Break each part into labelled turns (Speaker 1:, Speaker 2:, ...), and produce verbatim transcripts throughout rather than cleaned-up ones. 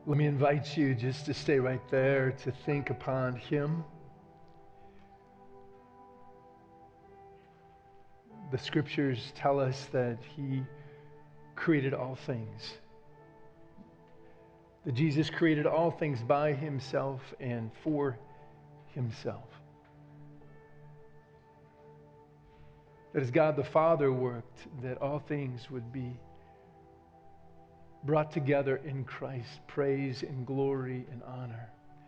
Speaker 1: Let me invite you just to stay right there to think upon Him. The scriptures tell us that He created all things. That Jesus created all things by Himself and for Himself. That as God the Father worked, that all things would be brought together in Christ, praise and glory and honor.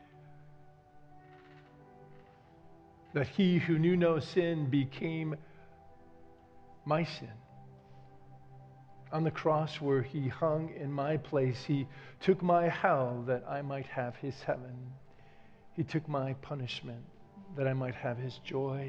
Speaker 1: That He who knew no sin became my sin. On the cross where He hung in my place, He took my hell that I might have His heaven. He took my punishment that I might have His joy.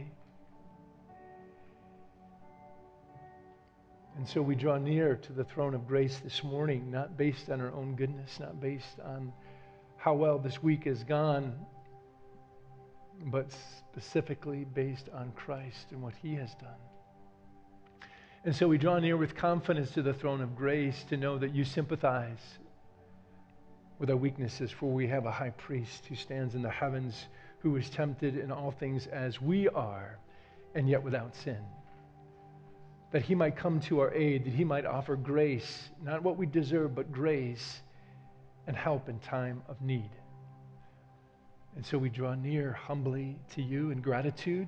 Speaker 1: And so we draw near to the throne of grace this morning, not based on our own goodness, not based on how well this week has gone, but specifically based on Christ and what He has done. And so we draw near with confidence to the throne of grace to know that you sympathize with our weaknesses, for we have a high priest who stands in the heavens, who is tempted in all things as we are, and yet without sin. That He might come to our aid, that He might offer grace, not what we deserve, but grace and help in time of need. And so we draw near humbly to you in gratitude,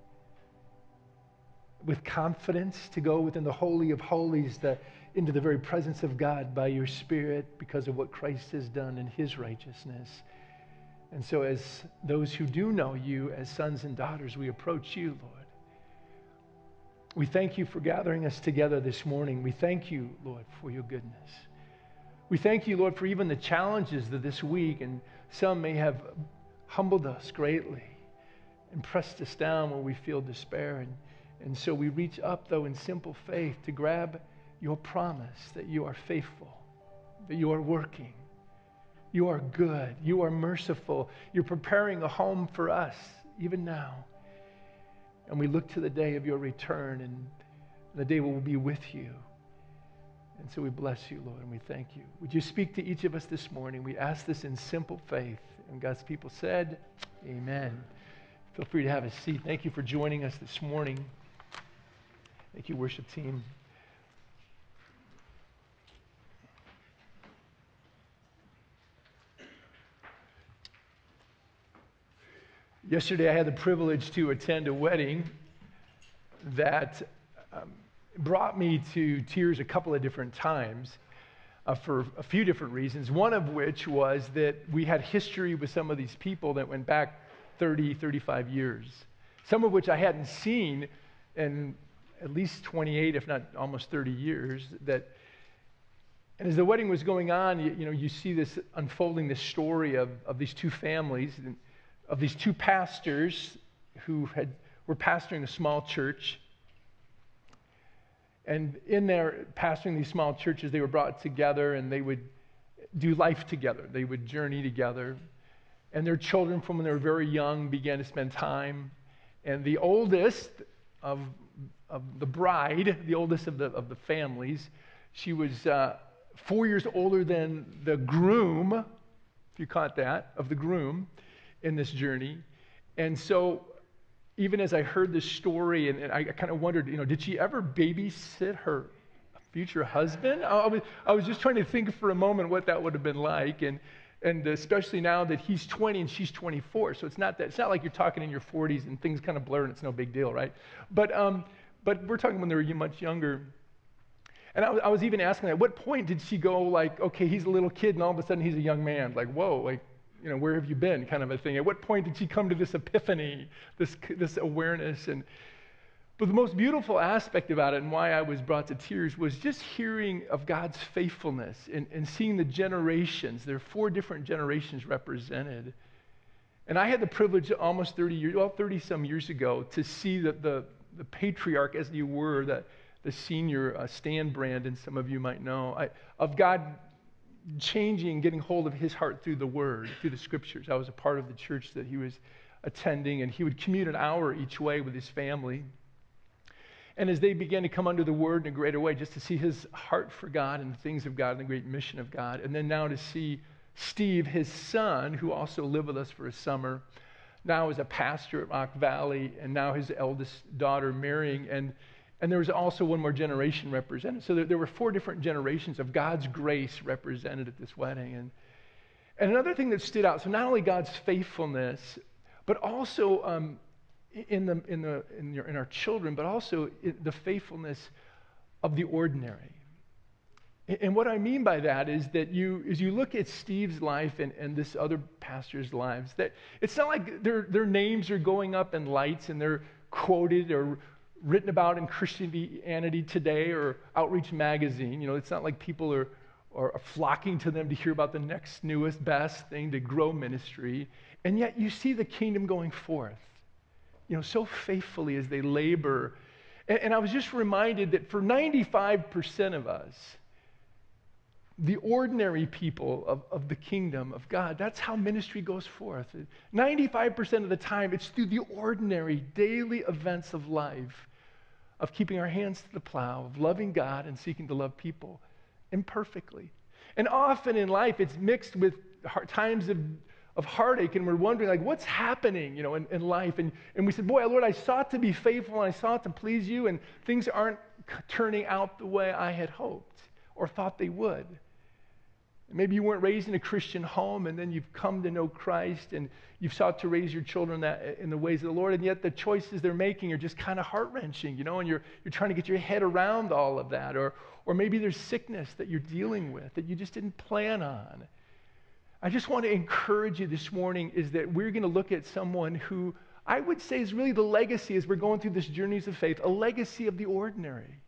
Speaker 1: with confidence to go within the Holy of Holies, the, into the very presence of God by your Spirit because of what Christ has done in His righteousness. And so as those who do know you as sons and daughters, we approach you, Lord. We thank you for gathering us together this morning. We thank you, Lord, for your goodness. We thank you, Lord, for even the challenges of this week, and some may have humbled us greatly and pressed us down where we feel despair. And, and so we reach up, though, in simple faith to grab your promise that you are faithful, that you are working, you are good, you are merciful, you're preparing a home for us even now. And we look to the day of your return and the day we'll be with you. And so we bless you, Lord, and we thank you. Would you speak to each of us this morning? We ask this in simple faith. And God's people said, amen. Feel free to have a seat. Thank you for joining us this morning. Thank you, worship team. Yesterday, I had the privilege to attend a wedding that um, brought me to tears a couple of different times uh, for a few different reasons. One of which was that we had history with some of these people that went back thirty, thirty-five years, some of which I hadn't seen in at least twenty-eight, if not almost thirty years. That, and as the wedding was going on, you, you know, you see this unfolding, this story of, of these two families, and of these two pastors who had were pastoring a small church. And in their pastoring these small churches, they were brought together and they would do life together. They would journey together. And their children, from when they were very young, began to spend time. And the oldest of, of the bride, the oldest of the, of the families, she was uh, four years older than the groom, if you caught that, of the groom in this journey. And so even as I heard this story, and, and I kind of wondered, you know, did she ever babysit her future husband? I, I, was, I was just trying to think for a moment what that would have been like, and and especially now that he's twenty and she's twenty-four, so it's not that it's not like you're talking in your forties and things kind of blur and it's no big deal, right? But um, but we're talking when they were much younger. And I was, I was even asking, at what point did she go like, okay, he's a little kid and all of a sudden he's a young man? Like, whoa, like, you know, where have you been, kind of a thing. At what point did she come to this epiphany, this this awareness? And but the most beautiful aspect about it and why I was brought to tears was just hearing of God's faithfulness and, and seeing the generations. There are four different generations represented. And I had the privilege almost thirty years, well, thirty some years ago, to see that the, the patriarch, as you were, the, the senior uh, Stan Brandon, some of you might know, I, of God changing, getting hold of his heart through the Word, through the Scriptures. I was a part of the church that he was attending, and he would commute an hour each way with his family. And as they began to come under the Word in a greater way, just to see his heart for God and the things of God and the great mission of God, and then now to see Steve, his son, who also lived with us for a summer, now is a pastor at Rock Valley, and now his eldest daughter marrying, and and there was also one more generation represented. So there, there were four different generations of God's grace represented at this wedding. And, and another thing that stood out, so not only God's faithfulness, but also um, in, the, in, the, in, your, in our children, but also the faithfulness of the ordinary. And what I mean by that is that you, as you look at Steve's life and, and this other pastor's lives, that it's not like their, their names are going up in lights and they're quoted or written about in Christianity Today or Outreach Magazine. You know, it's not like people are, are flocking to them to hear about the next, newest, best thing to grow ministry. And yet you see the kingdom going forth, you know, so faithfully as they labor. And, and I was just reminded that for ninety-five percent of us, the ordinary people of, of the kingdom of God, that's how ministry goes forth. ninety-five percent of the time, it's through the ordinary daily events of life, of keeping our hands to the plow, of loving God and seeking to love people imperfectly. And often in life, it's mixed with hard, times of, of heartache, and we're wondering, like, what's happening, you know, in, in life? And, and we said, boy, Lord, I sought to be faithful, and I sought to please you, and things aren't turning out the way I had hoped or thought they would. Maybe you weren't raised in a Christian home, and then you've come to know Christ, and you've sought to raise your children that, in the ways of the Lord, and yet the choices they're making are just kind of heart-wrenching, you know, and you're, you're trying to get your head around all of that. Or, or maybe there's sickness that you're dealing with that you just didn't plan on. I just want to encourage you this morning is that we're going to look at someone who I would say is really the legacy as we're going through this journeys of faith, a legacy of the ordinary.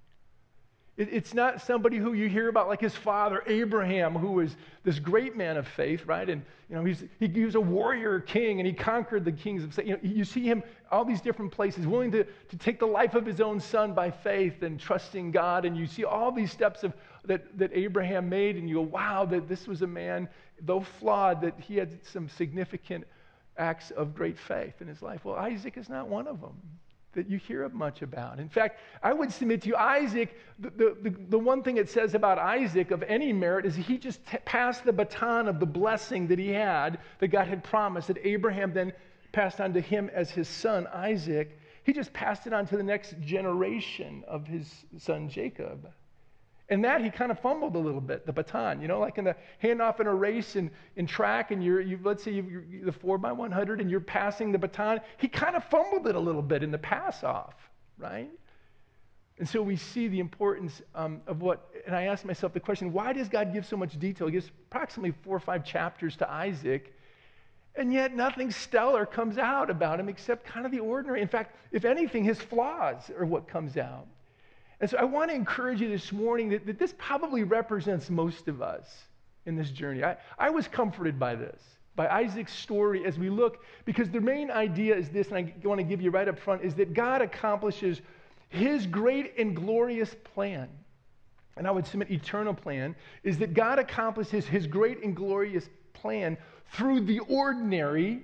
Speaker 1: It's not somebody who you hear about like his father, Abraham, who was this great man of faith, right? And, you know, he's, he, he was a warrior king, and he conquered the kings of, you know, you see him all these different places, willing to, to take the life of his own son by faith and trusting God. And you see all these steps of that, that Abraham made, and you go, wow, that this was a man, though flawed, that he had some significant acts of great faith in his life. Well, Isaac is not one of them that you hear much about. In fact, I would submit to you, Isaac, the, the, the one thing it says about Isaac of any merit is he just t- passed the baton of the blessing that he had, that God had promised, that Abraham then passed on to him as his son, Isaac. He just passed it on to the next generation of his son, Jacob. And that he kind of fumbled a little bit, the baton, you know, like in the handoff in a race and in track, and you're, you, let's say you're, you're the four by one hundred and you're passing the baton. He kind of fumbled it a little bit in the pass off, right? And so we see the importance um, of what, and I asked myself the question, why does God give so much detail? He gives approximately four or five chapters to Isaac, and yet nothing stellar comes out about him except kind of the ordinary. In fact, if anything, his flaws are what comes out. And so I want to encourage you this morning that, that this probably represents most of us in this journey. I, I was comforted by this, by Isaac's story as we look, because the main idea is this, and I want to give you right up front, is that God accomplishes his great and glorious plan. And I would submit eternal plan is that God accomplishes his great and glorious plan through the ordinary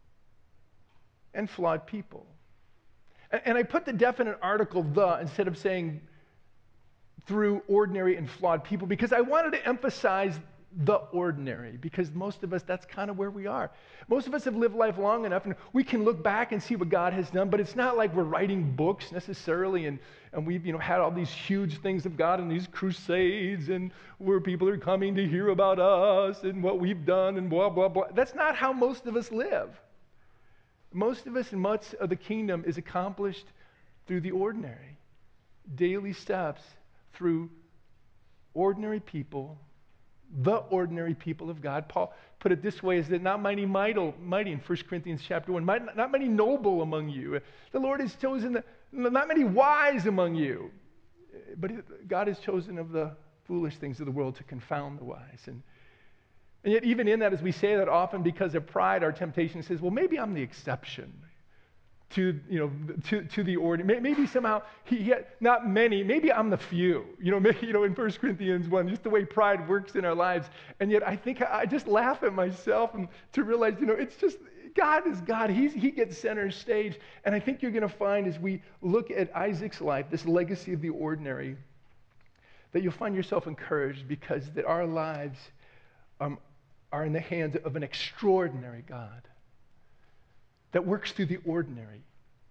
Speaker 1: and flawed people. And I put the definite article the instead of saying through ordinary and flawed people because I wanted to emphasize the ordinary, because most of us, that's kind of where we are. Most of us have lived life long enough and we can look back and see what God has done, but it's not like we're writing books necessarily and, and we've you know had all these huge things of God and these crusades and where people are coming to hear about us and what we've done and blah, blah, blah. That's not how most of us live. Most of us and much of the kingdom is accomplished through the ordinary, daily steps through ordinary people, the ordinary people of God. Paul put it this way, is that not many mighty, mighty in First Corinthians chapter one, not many noble among you. The Lord has chosen, the, not many wise among you, but God has chosen of the foolish things of the world to confound the wise. And And yet even in that, as we say that often because of pride, our temptation says, well, maybe I'm the exception to, you know, to, to the ordinary. Maybe somehow, he, he had, not many, maybe I'm the few. You know, maybe, you know, in First Corinthians one, just the way pride works in our lives. And yet I think I, I just laugh at myself and to realize, you know, it's just, God is God. He's, he gets center stage. And I think you're going to find as we look at Isaac's life, this legacy of the ordinary, that you'll find yourself encouraged because that our lives um, are in the hands of an extraordinary God that works through the ordinary,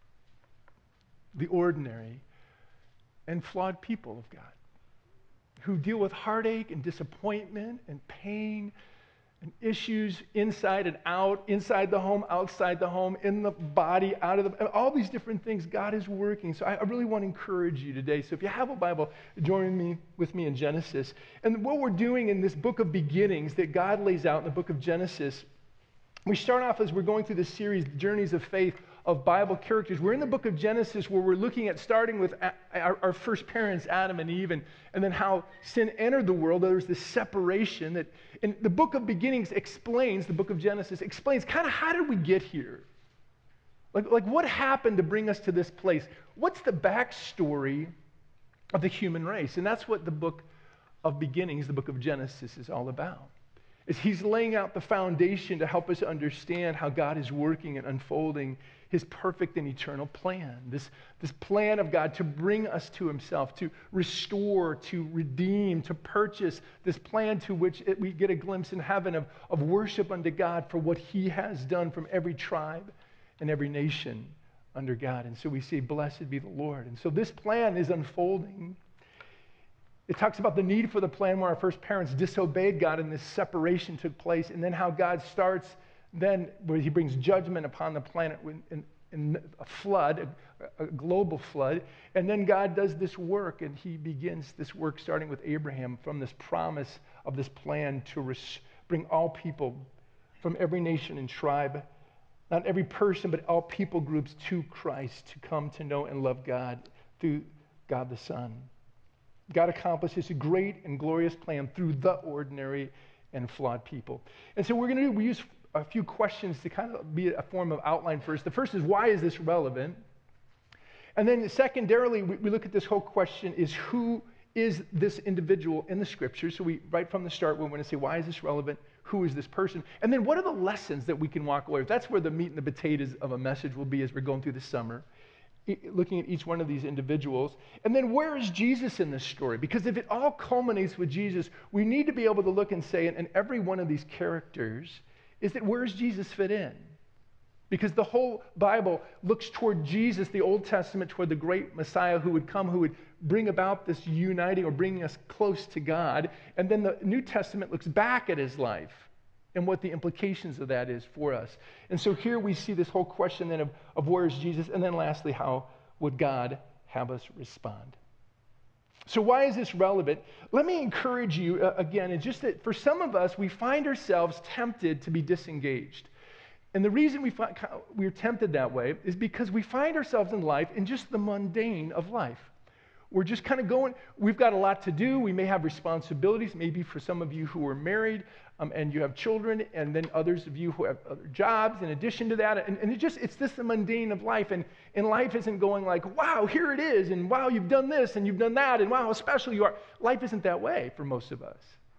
Speaker 1: the ordinary and flawed people of God who deal with heartache and disappointment and pain and issues inside and out, inside the home, outside the home, in the body, out of the, all these different things. God is working. So I, I really want to encourage you today. So if you have a Bible, join me with me in Genesis. And what we're doing in this book of beginnings that God lays out in the book of Genesis, we start off as we're going through this series, Journeys of Faith, of Bible characters. We're in the book of Genesis where we're looking at starting with our, our first parents, Adam and Eve, and, and then how sin entered the world. There's this separation that, and the book of beginnings explains, the book of Genesis explains kind of how did we get here? Like, like what happened to bring us to this place? What's the backstory of the human race? And that's what the book of beginnings, the book of Genesis, is all about. Is he's laying out the foundation to help us understand how God is working and unfolding his perfect and eternal plan. This, this plan of God to bring us to himself, to restore, to redeem, to purchase, this plan to which it, we get a glimpse in heaven of, of worship unto God for what he has done from every tribe and every nation under God. And so we say, blessed be the Lord. And so this plan is unfolding. It talks about the need for the plan where our first parents disobeyed God and this separation took place, and then how God starts then where he brings judgment upon the planet in, in a flood, a, a global flood, and then God does this work, and he begins this work starting with Abraham from this promise of this plan to res- bring all people from every nation and tribe, not every person, but all people groups to Christ to come to know and love God through God the Son. God accomplishes a great and glorious plan through the ordinary and flawed people. And so we're going to do, we use a few questions to kind of be a form of outline first. The first is, why is this relevant? And then secondarily, we, we look at this whole question is, who is this individual in the scripture? So we, right from the start, we're going to say, why is this relevant? Who is this person? And then what are the lessons that we can walk away with? That's where the meat and the potatoes of a message will be as we're going through the summer, looking at each one of these individuals. And then where is Jesus in this story? Because if it all culminates with Jesus, we need to be able to look and say, in every one of these characters, is that where does Jesus fit in? Because the whole Bible looks toward Jesus, the Old Testament, toward the great Messiah who would come, who would bring about this uniting or bringing us close to God. And then the New Testament looks back at his life and what the implications of that is for us. And so here we see this whole question then of, of where is Jesus? And then lastly, how would God have us respond? So why is this relevant? Let me encourage you uh, again, and just that for some of us, we find ourselves tempted to be disengaged. And the reason we find, we're tempted that way is because we find ourselves in life in just the mundane of life. We're just kind of going, we've got a lot to do. We may have responsibilities, maybe for some of you who are married um, and you have children, and then others of you who have other jobs in addition to that. And, and it just, it's just the mundane of life. And, and life isn't going like, wow, here it is, and wow, you've done this, and you've done that, and wow, how special you are. Life isn't that way for most of us.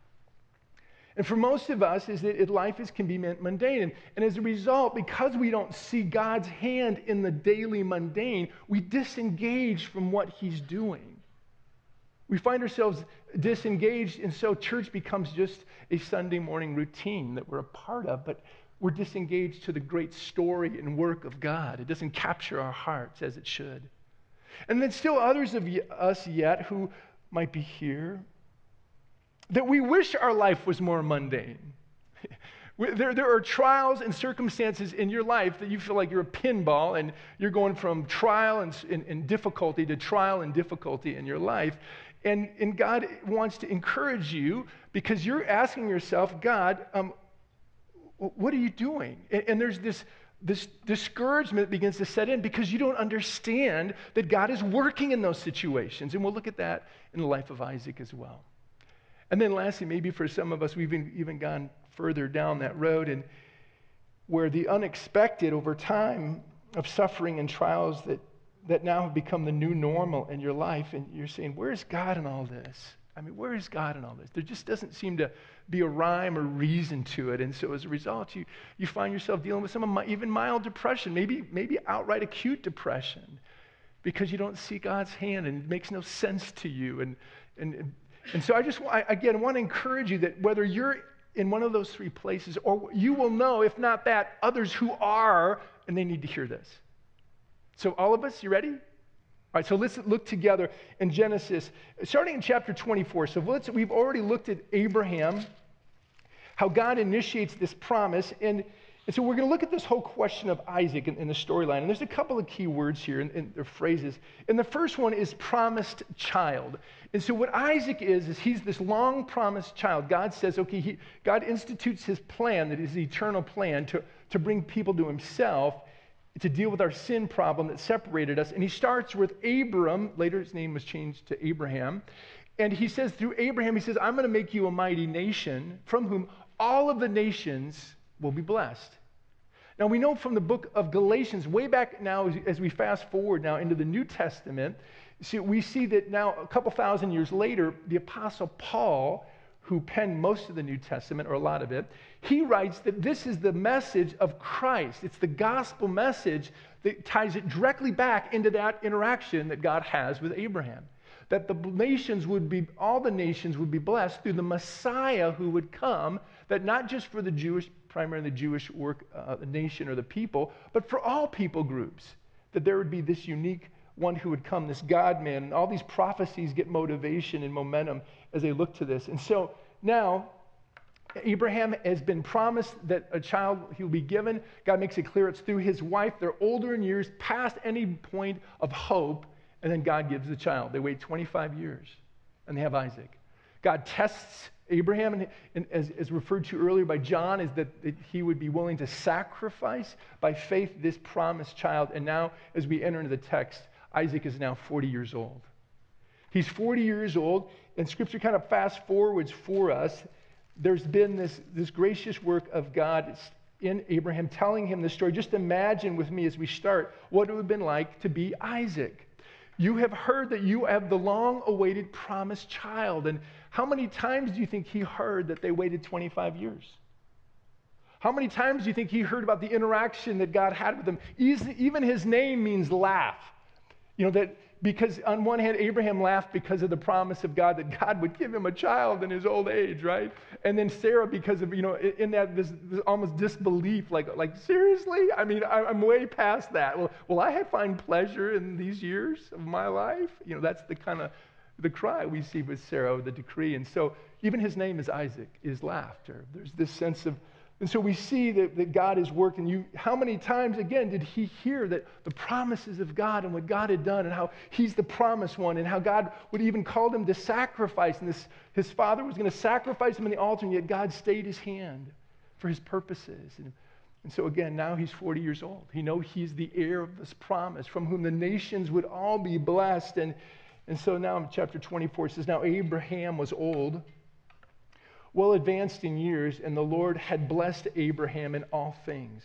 Speaker 1: And for most of us, is that it, life is, can be mundane. And, and as a result, because we don't see God's hand in the daily mundane, we disengage from what he's doing. We find ourselves disengaged, and so church becomes just a Sunday morning routine that we're a part of, but we're disengaged to the great story and work of God. It doesn't capture our hearts as it should. And then still others of us yet who might be here, that we wish our life was more mundane. There, there are trials and circumstances in your life that you feel like you're a pinball and you're going from trial and, and, and difficulty to trial and difficulty in your life. And, and God wants to encourage you because you're asking yourself, God, um, what are you doing? And, and there's this, this discouragement that begins to set in because you don't understand that God is working in those situations. And we'll look at that in the life of Isaac as well. And then lastly, maybe for some of us, we've even, even gone further down that road and where the unexpected over time of suffering and trials that, that now have become the new normal in your life, and you're saying, where is God in all this? I mean, where is God in all this? There just doesn't seem to be a rhyme or reason to it. And so as a result, you, you find yourself dealing with some of my, even mild depression, maybe, maybe outright acute depression, because you don't see God's hand and it makes no sense to you. And, and, and so I just, I, again, want to encourage you that whether you're in one of those three places, or you will know, if not that, others who are, and they need to hear this. So all of us, you ready? All right, so let's look together in Genesis, starting in chapter twenty-four. So let's, we've already looked at Abraham, how God initiates this promise, and, and so we're going to look at this whole question of Isaac in, in the storyline. And there's a couple of key words here in, in the phrases. And the first one is promised child. And so what Isaac is, is he's this long promised child. God says, okay, he, God institutes his plan, that is the eternal plan, to, to bring people to himself, to deal with our sin problem that separated us. And he starts with Abram. Later his name was changed to Abraham. And he says through Abraham, he says, I'm going to make you a mighty nation from whom all of the nations will be blessed. Now we know from the book of Galatians, way back now as, as we fast forward now into the New Testament, see, we see that now a couple thousand years later, the Apostle Paul, who penned most of the New Testament, or a lot of it, he writes that this is the message of Christ. It's the gospel message that ties it directly back into that interaction that God has with Abraham. That the nations would be, all the nations would be blessed through the Messiah who would come, that not just for the Jewish, primarily the Jewish work, uh, the nation or the people, but for all people groups, that there would be this unique one who would come, this God-man, and all these prophecies get motivation and momentum as they look to this. And so now, Abraham has been promised that a child he will be given. God makes it clear it's through his wife. They're older in years, past any point of hope, and then God gives the child. They wait twenty-five years, and they have Isaac. God tests Abraham, and, and as, as referred to earlier by John, is that, that he would be willing to sacrifice by faith this promised child. And now, as we enter into the text, Isaac is now forty years old. He's forty years old, and Scripture kind of fast forwards for us. There's been this, this gracious work of God in Abraham telling him this story. Just imagine with me as we start what it would have been like to be Isaac. You have heard that you have the long-awaited promised child. And how many times do you think he heard that they waited twenty-five years? How many times do you think he heard about the interaction that God had with him? Even his name means laugh. You know, that because on one hand, Abraham laughed because of the promise of God that God would give him a child in his old age, right? And then Sarah because of, you know, in that this, this almost disbelief, like, like seriously? I mean, I, I'm way past that. Well, will I find pleasure in these years of my life? You know, that's the kind of the cry we see with Sarah, the decree. And so even his name is Isaac, is laughter. There's this sense of, and so we see that, that God is working. You, how many times, again, did he hear that the promises of God and what God had done and how he's the promised one and how God would even call him to sacrifice, and this, his father was going to sacrifice him on the altar, and yet God stayed his hand for his purposes. And, and so again, now he's forty years old. He knows he's the heir of this promise from whom the nations would all be blessed. And, and so now in chapter twenty-four, it says, now Abraham was old, well advanced in years, and the Lord had blessed Abraham in all things.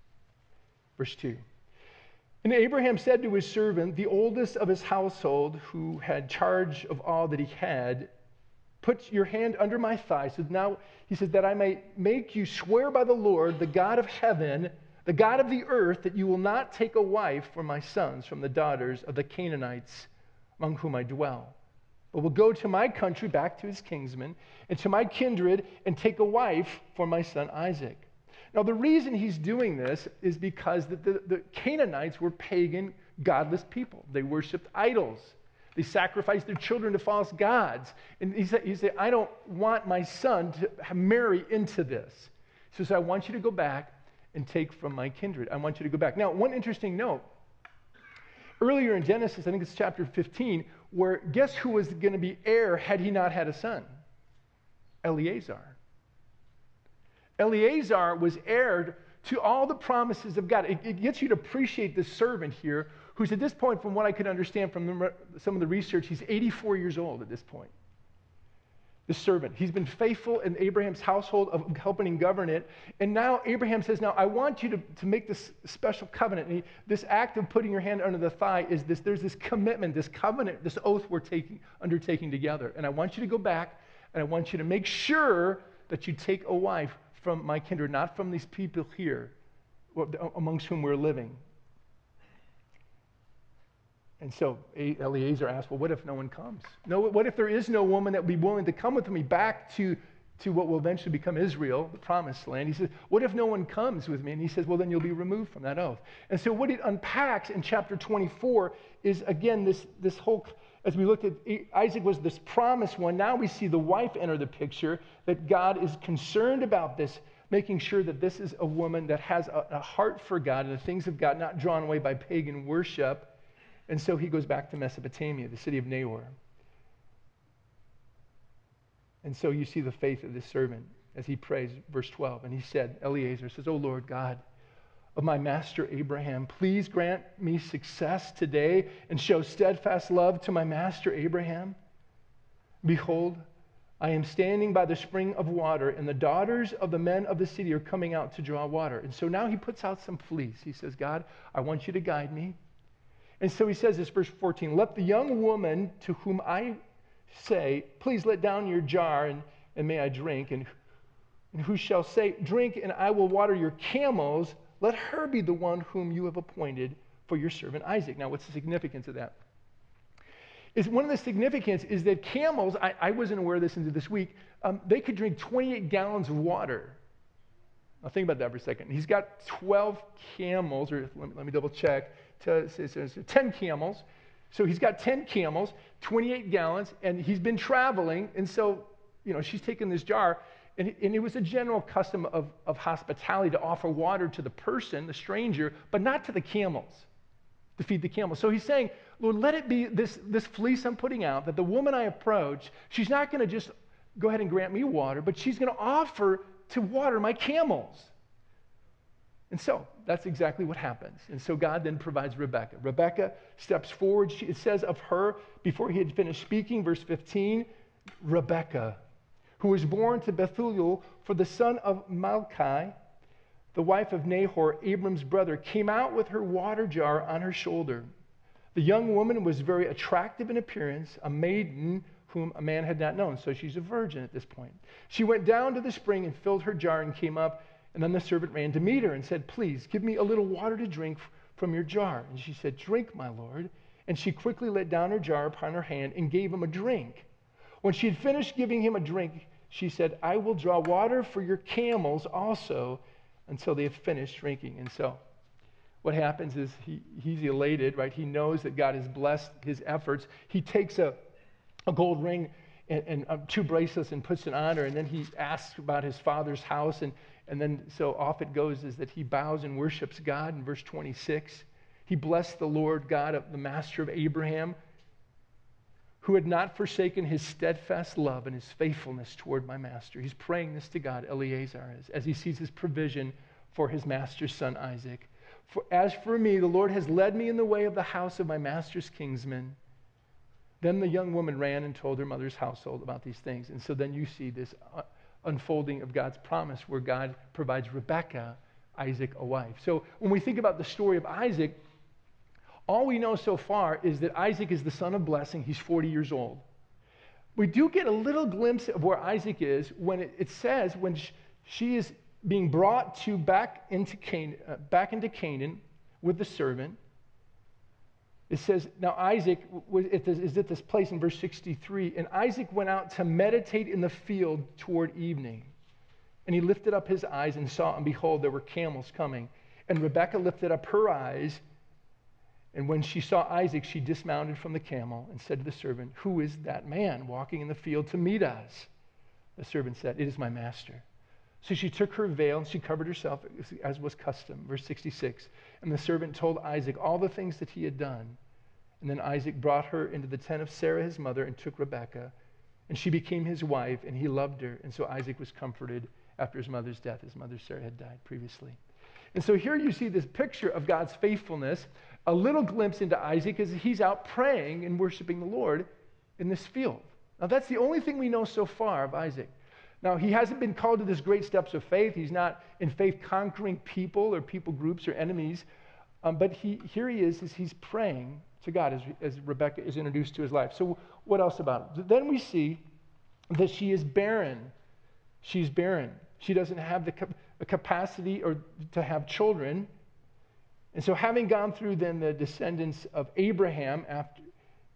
Speaker 1: Verse two. And Abraham said to his servant, the oldest of his household, who had charge of all that he had, put your hand under my thigh. So now he says that I may make you swear by the Lord, the God of heaven, the God of the earth, that you will not take a wife for my sons from the daughters of the Canaanites among whom I dwell, but will go to my country, back to his kinsmen, and to my kindred, and take a wife for my son Isaac. Now, the reason he's doing this is because the, the, the Canaanites were pagan, godless people. They worshipped idols. They sacrificed their children to false gods. And he said, he said I don't want my son to marry into this. He says, I want you to go back and take from my kindred. I want you to go back. Now, one interesting note. Earlier in Genesis, I think it's chapter fifteen, where guess who was going to be heir had he not had a son? Eleazar. Eleazar was heir to all the promises of God. It, it gets you to appreciate this servant here, who's at this point, from what I could understand from the, some of the research, he's eighty-four years old at this point. The servant. He's been faithful in Abraham's household of helping him govern it. And now Abraham says, now I want you to, to make this special covenant. And he, this act of putting your hand under the thigh is this, there's this commitment, this covenant, this oath we're taking, undertaking together. And I want you to go back and I want you to make sure that you take a wife from my kindred, not from these people here amongst whom we're living. And so Eliezer asked, well, what if no one comes? No, what if there is no woman that would be willing to come with me back to to what will eventually become Israel, the promised land. He says, what if no one comes with me? And he says, well, then you'll be removed from that oath. And so what it unpacks in chapter twenty-four is, again, this, this whole, as we looked at, Isaac was this promised one. Now we see the wife enter the picture, that God is concerned about this, making sure that this is a woman that has a, a heart for God and the things of God, not drawn away by pagan worship. And so he goes back to Mesopotamia, the city of Nahor. And so you see the faith of this servant as he prays, verse twelve. And he said, Eliezer says, O Lord God of my master Abraham, please grant me success today and show steadfast love to my master Abraham. Behold, I am standing by the spring of water, and the daughters of the men of the city are coming out to draw water. And so now he puts out some fleece. He says, God, I want you to guide me. And so he says this, verse fourteen, let the young woman to whom I say, please let down your jar, and, and may I drink, and, and who shall say, drink, and I will water your camels, let her be the one whom you have appointed for your servant Isaac. Now, what's the significance of that? Is one of the significance is that camels, I, I wasn't aware of this until this week, um, they could drink twenty-eight gallons of water. Now think about that for a second. He's got twelve camels, or let me, let me double check, to, so, so, so ten camels. So he's got ten camels, twenty-eight gallons, and he's been traveling, and so, you know, she's taken this jar, and, and it was a general custom of, of hospitality to offer water to the person, the stranger, but not to the camels, to feed the camels. So he's saying, Lord, let it be this, this fleece I'm putting out, that the woman I approach, she's not going to just go ahead and grant me water, but she's going to offer to water my camels. And so that's exactly what happens. And so God then provides Rebekah. Rebekah steps forward. She, it says of her, before he had finished speaking, verse fifteen, Rebekah, who was born to Bethuel for the son of Malchi, the wife of Nahor, Abram's brother, came out with her water jar on her shoulder. The young woman was very attractive in appearance, a maiden whom a man had not known. So she's a virgin at this point. She went down to the spring and filled her jar and came up. And then the servant ran to meet her and said, please, give me a little water to drink from your jar. And she said, drink, my lord. And she quickly let down her jar upon her hand and gave him a drink. When she had finished giving him a drink, she said, I will draw water for your camels also until they have finished drinking. And so what happens is he, he's elated, right? He knows that God has blessed his efforts. He takes a, a gold ring and, and uh, two bracelets and puts it on her, and then he asks about his father's house, and And then so off it goes is that he bows and worships God in verse twenty-six. He blessed the Lord God of the master of Abraham, who had not forsaken his steadfast love and his faithfulness toward my master. He's praying this to God, Eleazar is, as he sees his provision for his master's son Isaac. For as for me, the Lord has led me in the way of the house of my master's kinsman. Then the young woman ran and told her mother's household about these things. And so then you see this uh, unfolding of God's promise where God provides Rebekah, Isaac, a wife. So when we think about the story of Isaac, all we know so far is that Isaac is the son of blessing. He's forty years old. We do get a little glimpse of where Isaac is when it, it says when sh- she is being brought to back into Canaan, uh, back into Canaan with the servant. It says, now Isaac was at this, is at this place in verse sixty-three, and Isaac went out to meditate in the field toward evening. And he lifted up his eyes and saw, and behold, there were camels coming. And Rebekah lifted up her eyes, and when she saw Isaac, she dismounted from the camel and said to the servant, who is that man walking in the field to meet us? The servant said, it is my master. So she took her veil and she covered herself as was custom. Verse sixty-six. And the servant told Isaac all the things that he had done. And then Isaac brought her into the tent of Sarah, his mother, and took Rebekah. And she became his wife, and he loved her. And so Isaac was comforted after his mother's death. His mother Sarah had died previously. And so here you see this picture of God's faithfulness, a little glimpse into Isaac as he's out praying and worshiping the Lord in this field. Now that's the only thing we know so far of Isaac. Now, he hasn't been called to this great steps of faith. He's not in faith conquering people or people groups or enemies. Um, but he, here he is as he's praying to God as, as Rebekah is introduced to his life. So what else about it? Then we see that she is barren. She's barren. She doesn't have the, cap- the capacity or to have children. And so having gone through then the descendants of Abraham after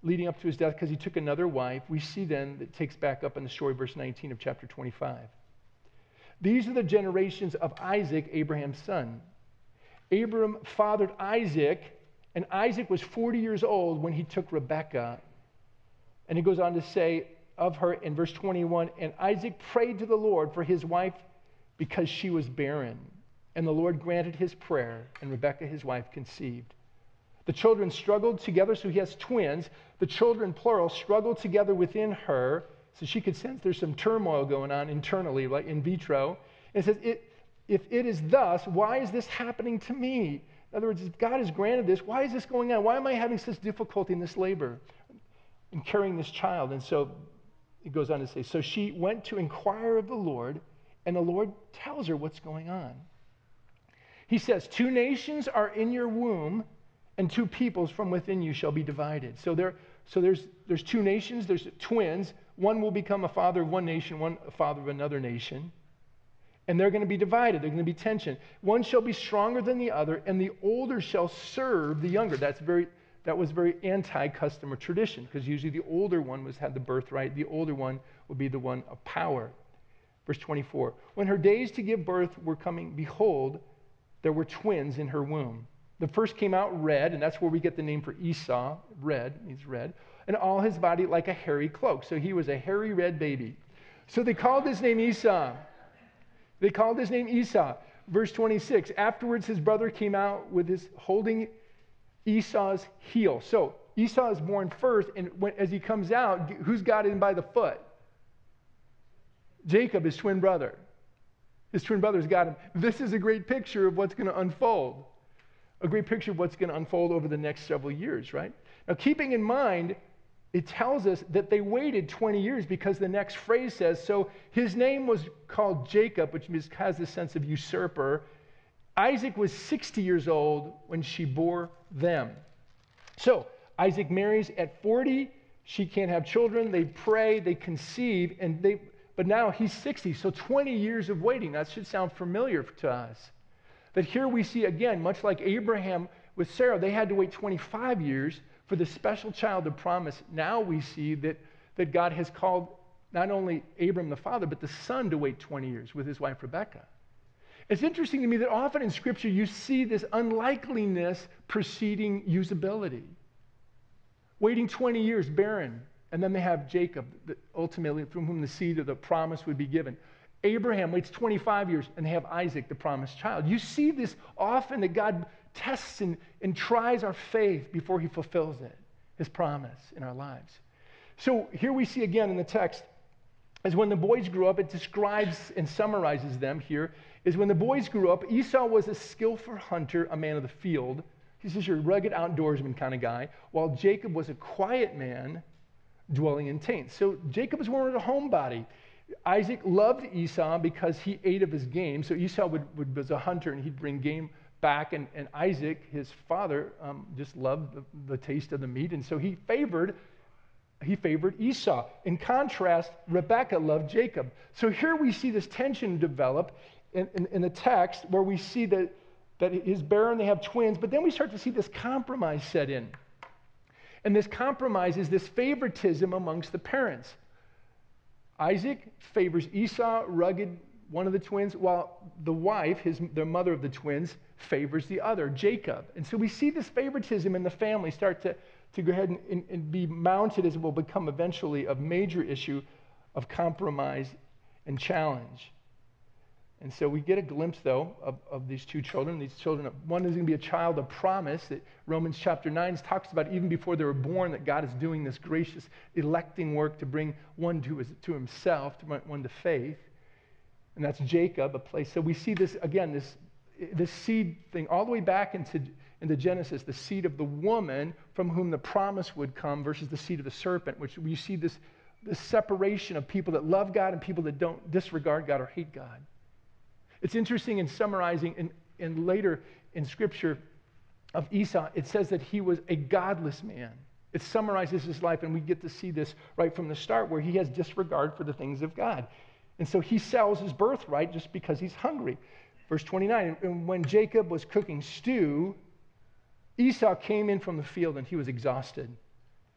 Speaker 1: leading up to his death because he took another wife. We see then that takes back up in the story, verse nineteen of chapter twenty-five. These are the generations of Isaac, Abraham's son. Abram fathered Isaac, and Isaac was forty years old when he took Rebekah. And he goes on to say of her in verse twenty-one, and Isaac prayed to the Lord for his wife because she was barren. And the Lord granted his prayer, and Rebekah, his wife, conceived. The children struggled together, so he has twins. The children, plural, struggled together within her, so she could sense there's some turmoil going on internally, like in vitro. And it says, it, if it is thus, why is this happening to me? In other words, if God has granted this, why is this going on? Why am I having such difficulty in this labor in carrying this child? And so it goes on to say, so she went to inquire of the Lord, and the Lord tells her what's going on. He says, two nations are in your womb, and two peoples from within you shall be divided. So there, so there's there's two nations, there's twins. One will become a father of one nation, one a father of another nation. And they're going to be divided. There's going to be tension. One shall be stronger than the other, and the older shall serve the younger. That's very that was very anti-custom or tradition, because usually the older one was had the birthright. The older one would be the one of power. Verse twenty-four. When her days to give birth were coming, behold, there were twins in her womb. The first came out red, and that's where we get the name for Esau. Red means red. And all his body like a hairy cloak. So he was a hairy red baby. So they called his name Esau. They called his name Esau. Verse twenty-six. Afterwards, his brother came out with his holding Esau's heel. So Esau is born first, and when, as he comes out, who's got him by the foot? Jacob, his twin brother. His twin brother's got him. This is a great picture of what's going to unfold. A great picture of what's going to unfold over the next several years, right? Now, keeping in mind, it tells us that they waited twenty years because the next phrase says, so his name was called Jacob, which has the sense of usurper. Isaac was sixty years old when she bore them. So Isaac marries at forty. She can't have children. They pray, they conceive, and they... But now he's sixty, so twenty years of waiting. That should sound familiar to us. That here we see, again, much like Abraham with Sarah, they had to wait twenty-five years for the special child of promise. Now we see that, that God has called not only Abram the father, but the son to wait twenty years with his wife Rebekah. It's interesting to me that often in Scripture you see this unlikeliness preceding usability. Waiting twenty years, barren. And then they have Jacob, ultimately from whom the seed of the promise would be given. Abraham waits twenty-five years, and they have Isaac, the promised child. You see this often, that God tests and, and tries our faith before he fulfills it, his promise in our lives. So here we see again in the text, as when the boys grew up, it describes and summarizes them here, is when the boys grew up, Esau was a skillful hunter, a man of the field. He's just your rugged outdoorsman kind of guy, while Jacob was a quiet man, dwelling in tents. So Jacob was more of a homebody. Isaac loved Esau because he ate of his game. So Esau would, would, was a hunter, and he'd bring game back. And, and Isaac, his father, um, just loved the, the taste of the meat. And so he favored, he favored Esau. In contrast, Rebekah loved Jacob. So here we see this tension develop in, in, in the text, where we see that, that his barren, they have twins. But then we start to see this compromise set in. And this compromise is this favoritism amongst the parents. Isaac favors Esau, rugged, one of the twins, while the wife, his, the mother of the twins, favors the other, Jacob. And so we see this favoritism in the family start to, to go ahead and, and, and be mounted, as it will become eventually a major issue of compromise and challenge. And so we get a glimpse, though, of, of these two children. These children, one is going to be a child of promise that Romans chapter nine talks about even before they were born, that God is doing this gracious electing work to bring one to, his, to himself, to bring one to faith. And that's Jacob, a place. So we see this, again, this, this seed thing all the way back into, into Genesis, the seed of the woman from whom the promise would come versus the seed of the serpent, which we see this, this separation of people that love God and people that don't disregard God or hate God. It's interesting in summarizing, and in, in later in Scripture of Esau, it says that he was a godless man. It summarizes his life, and we get to see this right from the start, where he has disregard for the things of God. And so he sells his birthright just because he's hungry. Verse twenty-nine, and when Jacob was cooking stew, Esau came in from the field, and he was exhausted.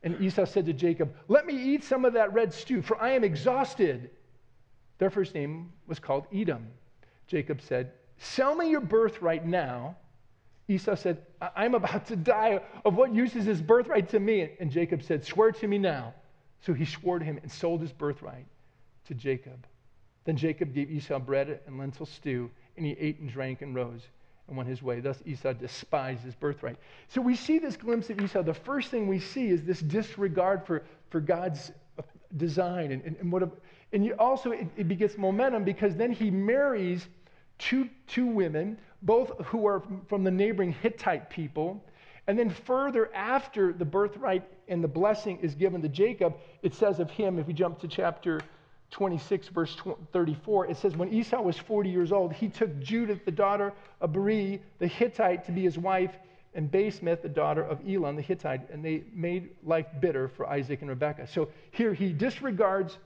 Speaker 1: And Esau said to Jacob, let me eat some of that red stew, for I am exhausted. Their first name was called Edom. Jacob said, sell me your birthright now. Esau said, I'm about to die. Of what use is his birthright to me? And Jacob said, swear to me now. So he swore to him and sold his birthright to Jacob. Then Jacob gave Esau bread and lentil stew, and he ate and drank and rose and went his way. Thus Esau despised his birthright. So we see this glimpse of Esau. The first thing we see is this disregard for, for God's design. And, and, and, what a, and you also, it, it begets momentum because then he marries two, two women, both who are from the neighboring Hittite people. And then further after the birthright and the blessing is given to Jacob, it says of him, if we jump to chapter twenty-six, verse thirty-four, it says, when Esau was forty years old, he took Judith, the daughter of Beeri, the Hittite, to be his wife, and Basemath, the daughter of Elon, the Hittite, and they made life bitter for Isaac and Rebekah. So here he disregards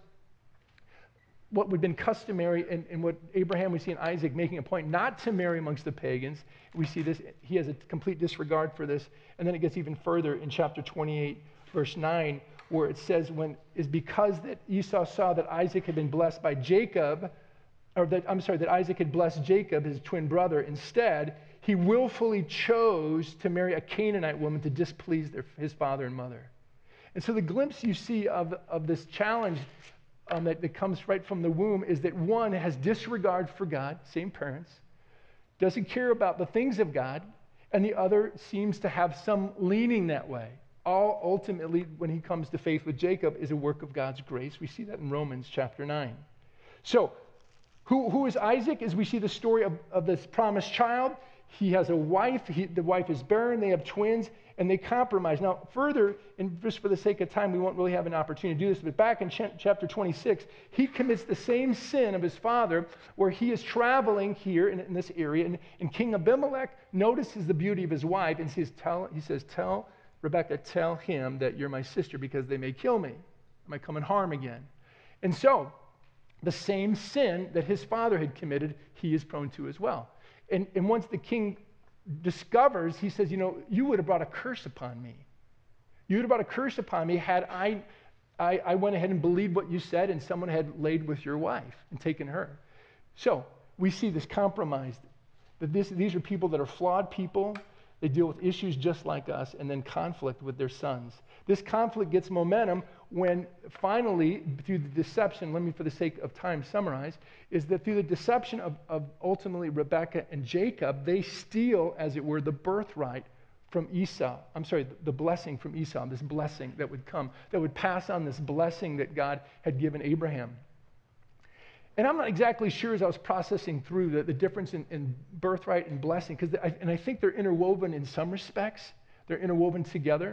Speaker 1: what would have been customary and, and what Abraham, we see in Isaac making a point not to marry amongst the pagans. We see this, he has a complete disregard for this. And then it gets even further in chapter twenty-eight, verse nine, where it says, when is because that Esau saw that Isaac had been blessed by Jacob, or that, I'm sorry, that Isaac had blessed Jacob, his twin brother, instead, he willfully chose to marry a Canaanite woman to displease their, his father and mother. And so the glimpse you see of, of this challenge um, that, that comes right from the womb is that one has disregard for God, same parents, doesn't care about the things of God, and the other seems to have some leaning that way. All ultimately, when he comes to faith with Jacob, is a work of God's grace. We see that in Romans chapter nine. So, who, who is Isaac? As we see the story of, of this promised child, he has a wife. He, the wife is barren. They have twins, and they compromise. Now, further, and just for the sake of time, we won't really have an opportunity to do this, but back in ch- chapter twenty-six, he commits the same sin of his father, where he is traveling here in, in this area, and, and King Abimelech notices the beauty of his wife, and says, "Tell," he says, "Tell Rebekah, tell him that you're my sister, because they may kill me. I might come and harm again." And so, the same sin that his father had committed, he is prone to as well. And, and once the king discovers, he says, you know, you would have brought a curse upon me. You would have brought a curse upon me had I, I, I went ahead and believed what you said and someone had laid with your wife and taken her. So we see this compromise, that this, these are people that are flawed people. They deal with issues just like us, and then conflict with their sons. This conflict gets momentum when finally, through the deception, let me for the sake of time summarize, is that through the deception of, of ultimately Rebekah and Jacob, they steal, as it were, the birthright from Esau. I'm sorry, the, the blessing from Esau, this blessing that would come, that would pass on this blessing that God had given Abraham. And I'm not exactly sure as I was processing through the, the difference in, in birthright and blessing, because and I think they're interwoven in some respects. They're interwoven together.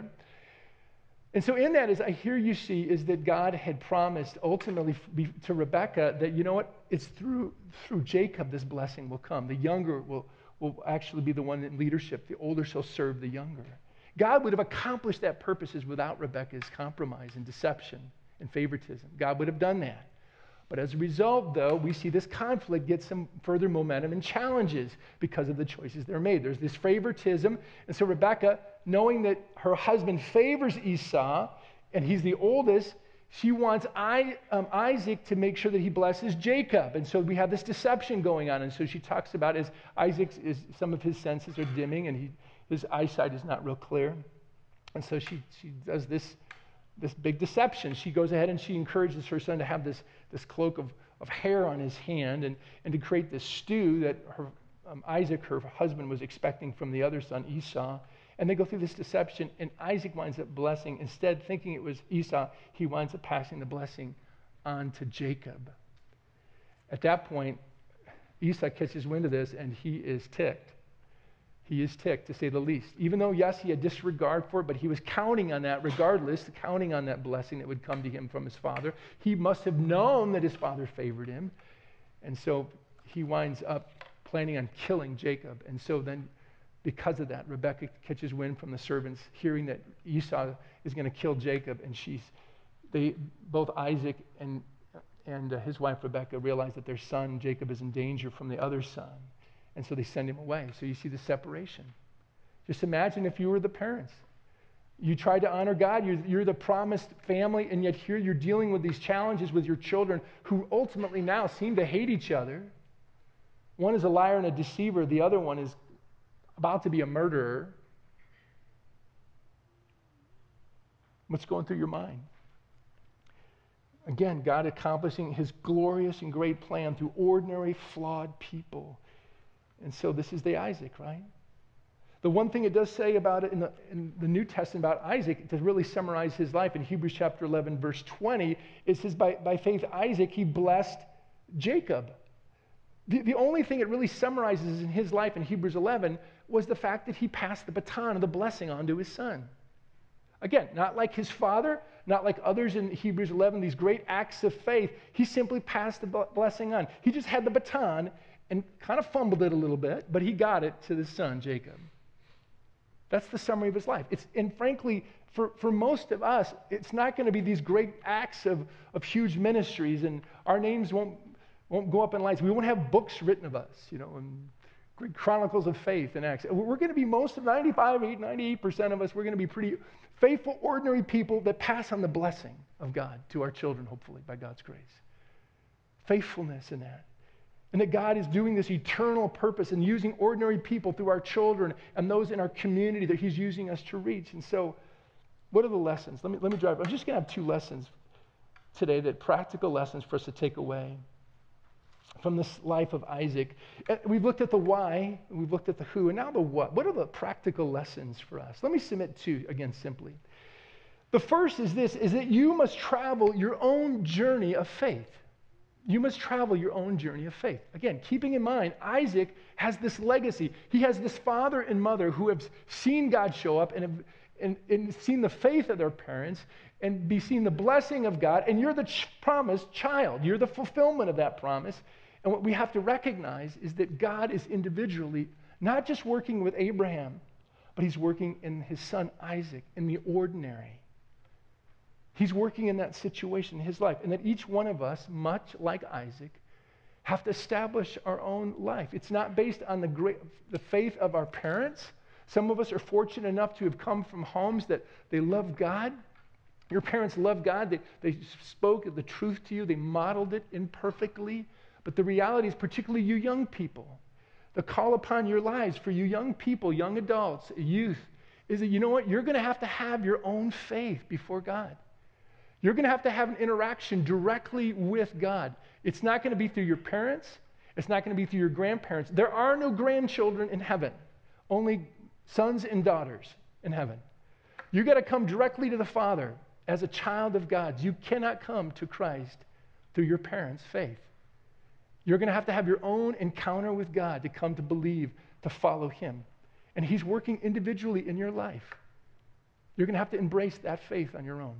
Speaker 1: And so in that, as I hear you see, is that God had promised ultimately to Rebekah that, you know what, it's through through Jacob this blessing will come. The younger will, will actually be the one in leadership. The older shall serve the younger. God would have accomplished that purposes without Rebekah's compromise and deception and favoritism. God would have done that. But as a result, though, we see this conflict get some further momentum and challenges because of the choices they're made. There's this favoritism. And so Rebekah, knowing that her husband favors Esau, and he's the oldest, she wants I, um, Isaac to make sure that he blesses Jacob. And so we have this deception going on. And so she talks about as Isaac, is, some of his senses are dimming, and he, his eyesight is not real clear. And so she, she does this this big deception. She goes ahead and she encourages her son to have this, this cloak of, of hair on his hand and, and to create this stew that her, um, Isaac, her husband, was expecting from the other son, Esau. And they go through this deception, and Isaac winds up blessing. Instead, thinking it was Esau, he winds up passing the blessing on to Jacob. At that point, Esau catches wind of this, and he is ticked. He is ticked, to say the least. Even though, yes, he had disregard for it, but he was counting on that regardless, counting on that blessing that would come to him from his father. He must have known that his father favored him. And so he winds up planning on killing Jacob. And so then, because of that, Rebekah catches wind from the servants, hearing that Esau is going to kill Jacob. And she's, they, both Isaac and, and uh, his wife Rebekah realize that their son, Jacob, is in danger from the other son. And so they send him away. So you see the separation. Just imagine if you were the parents. You tried to honor God. You're, you're the promised family, and yet here you're dealing with these challenges with your children who ultimately now seem to hate each other. One is a liar and a deceiver. The other one is about to be a murderer. What's going through your mind? Again, God accomplishing his glorious and great plan through ordinary, flawed people. And so this is the Isaac, right? The one thing it does say about it in the, in the New Testament about Isaac, to really summarize his life in Hebrews chapter eleven, verse twenty, it says by, by faith Isaac, he blessed Jacob. The, the only thing it really summarizes in his life in Hebrews eleven was the fact that he passed the baton of the blessing on to his son. Again, not like his father, not like others in Hebrews eleven, these great acts of faith. He simply passed the blessing on. He just had the baton and kind of fumbled it a little bit, but he got it to his son, Jacob. That's the summary of his life. It's, and frankly, for, for most of us, it's not going to be these great acts of, of huge ministries, and our names won't, won't go up in lights. We won't have books written of us, you know, and great chronicles of faith and acts. We're going to be most of ninety-five, ninety-eight percent of us, we're going to be pretty faithful, ordinary people that pass on the blessing of God to our children, hopefully, by God's grace. Faithfulness in that. And that God is doing this eternal purpose and using ordinary people through our children and those in our community that he's using us to reach. And so, what are the lessons? Let me, let me drive. I'm just going to have two lessons today, that practical lessons for us to take away from this life of Isaac. We've looked at the why, we've looked at the who, and now the what. What are the practical lessons for us? Let me submit two, again, simply. The first is this, is that you must travel your own journey of faith. You must travel your own journey of faith. Again, keeping in mind, Isaac has this legacy. He has this father and mother who have seen God show up and have and, and seen the faith of their parents and be seen the blessing of God. And you're the ch- promised child. You're the fulfillment of that promise. And what we have to recognize is that God is individually not just working with Abraham, but he's working in his son Isaac, in the ordinary. He's working in that situation in his life. And that each one of us, much like Isaac, have to establish our own life. It's not based on the great, the faith of our parents. Some of us are fortunate enough to have come from homes that they love God. Your parents love God. They, they spoke the truth to you. They modeled it imperfectly. But the reality is, particularly you young people, the call upon your lives for you young people, young adults, youth, is that, you know what? You're going to have to have your own faith before God. You're going to have to have an interaction directly with God. It's not going to be through your parents. It's not going to be through your grandparents. There are no grandchildren in heaven, only sons and daughters in heaven. You've got to come directly to the Father as a child of God. You cannot come to Christ through your parents' faith. You're going to have to have your own encounter with God to come to believe, to follow him. And he's working individually in your life. You're going to have to embrace that faith on your own.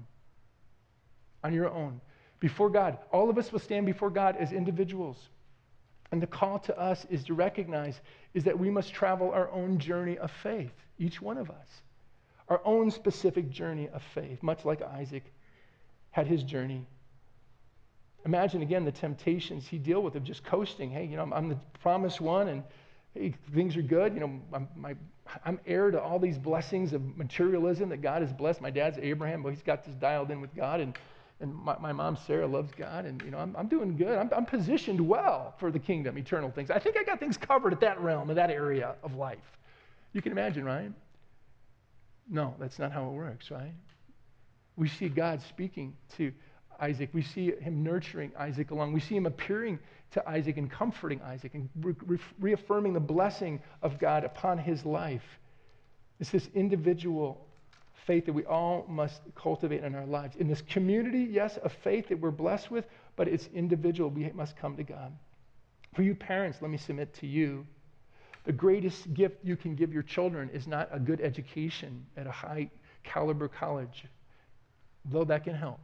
Speaker 1: On your own. Before God. All of us will stand before God as individuals. And the call to us is to recognize is that we must travel our own journey of faith. Each one of us. Our own specific journey of faith. Much like Isaac had his journey. Imagine again the temptations he dealt with of just coasting. Hey, you know, I'm, I'm the promised one and hey, things are good. You know, I'm, my, I'm heir to all these blessings of materialism that God has blessed. My dad's Abraham, but he's got this dialed in with God. And And my, my mom, Sarah, loves God, and you know, I'm, I'm doing good. I'm, I'm positioned well for the kingdom, eternal things. I think I got things covered at that realm, in that area of life. You can imagine, right? No, that's not how it works, right? We see God speaking to Isaac. We see him nurturing Isaac along. We see him appearing to Isaac and comforting Isaac and re- re- reaffirming the blessing of God upon his life. It's this individual faith that we all must cultivate in our lives. In this community, yes, of faith that we're blessed with, but it's individual. We must come to God. For you parents, let me submit to you, the greatest gift you can give your children is not a good education at a high caliber college, though that can help.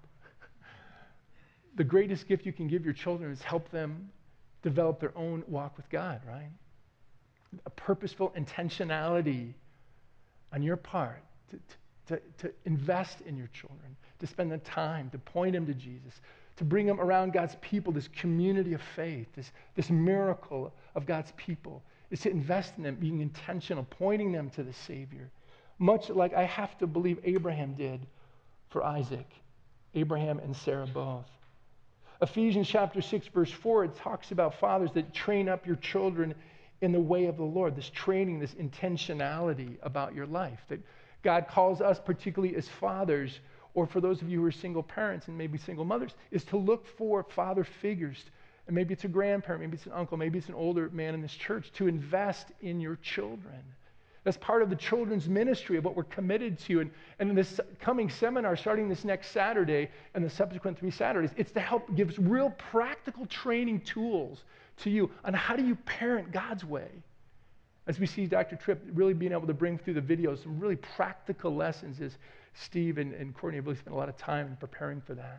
Speaker 1: The greatest gift you can give your children is help them develop their own walk with God, right? A purposeful intentionality on your part to, to To, to invest in your children, to spend the time, to point them to Jesus, to bring them around God's people, this community of faith, this, this miracle of God's people, is to invest in them, being intentional, pointing them to the Savior. much like I have to believe Abraham did for Isaac, Abraham and Sarah both. Ephesians chapter six, verse four, it talks about fathers that train up your children in the way of the Lord, this training, this intentionality about your life, that God calls us, particularly as fathers, or for those of you who are single parents and maybe single mothers, is to look for father figures. And maybe it's a grandparent, maybe it's an uncle, maybe it's an older man in this church, to invest in your children. That's part of the children's ministry of what we're committed to. And, and in this coming seminar, starting this next Saturday and the subsequent three Saturdays, it's to help give real practical training tools to you on how do you parent God's way. As we see Doctor Tripp really being able to bring through the videos some really practical lessons, as Steve and, and Courtney have really spent a lot of time in preparing for that.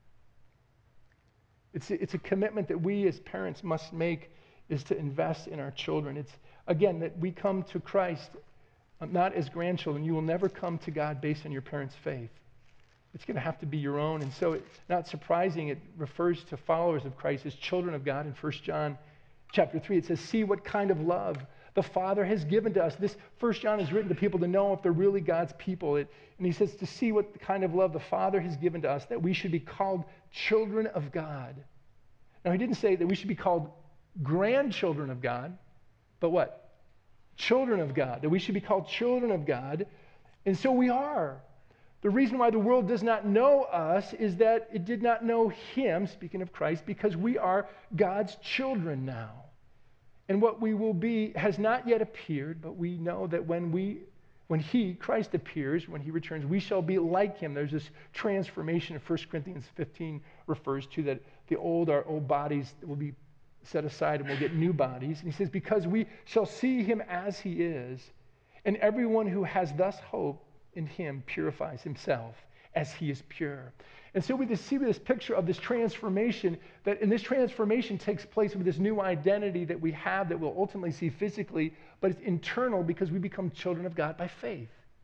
Speaker 1: It's a, it's a commitment that we as parents must make, is to invest in our children. It's, again, that we come to Christ not as grandchildren. You will never come to God based on your parents' faith. It's going to have to be your own. And so it's not surprising it refers to followers of Christ as children of God. In First John chapter three, it says, see what kind of love the Father has given to us. This First John is written to people to know if they're really God's people. It, and he says to see what kind of love the Father has given to us, that we should be called children of God. Now, he didn't say that we should be called grandchildren of God, but what? Children of God. That we should be called children of God. And so we are. The reason why the world does not know us is that it did not know him, speaking of Christ, because we are God's children now. And what we will be has not yet appeared, but we know that when we, when he, Christ, appears, when he returns, we shall be like him. There's this transformation of First Corinthians fifteen refers to, that the old, our old bodies will be set aside and we'll get new bodies. And he says, because we shall see him as he is, and everyone who has thus hope in him purifies himself as he is pure. And so we just see this picture of this transformation, that and this transformation takes place with this new identity that we have that we'll ultimately see physically, but it's internal because we become children of God by faith.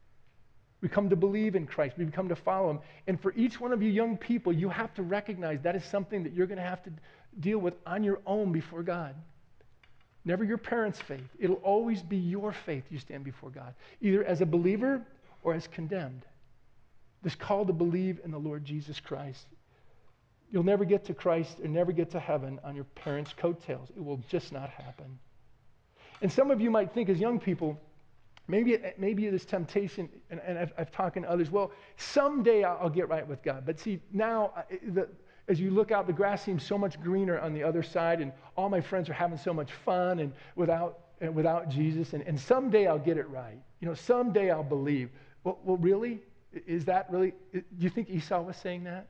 Speaker 1: We come to believe in Christ. We come to follow him. And for each one of you young people, you have to recognize that is something that you're going to have to deal with on your own before God. Never your parents' faith. It'll always be your faith you stand before God, either as a believer or as condemned. This call to believe in the Lord Jesus Christ. You'll never get to Christ or never get to heaven on your parents' coattails. It will just not happen. And some of you might think as young people, maybe maybe this temptation, and, and I've, I've talked to others, well, someday I'll, I'll get right with God. But see, now, the, as you look out, the grass seems so much greener on the other side, and all my friends are having so much fun and without, and without Jesus, and, and someday I'll get it right. You know, someday I'll believe. Well, well, really? Is that really, do you think Esau was saying that?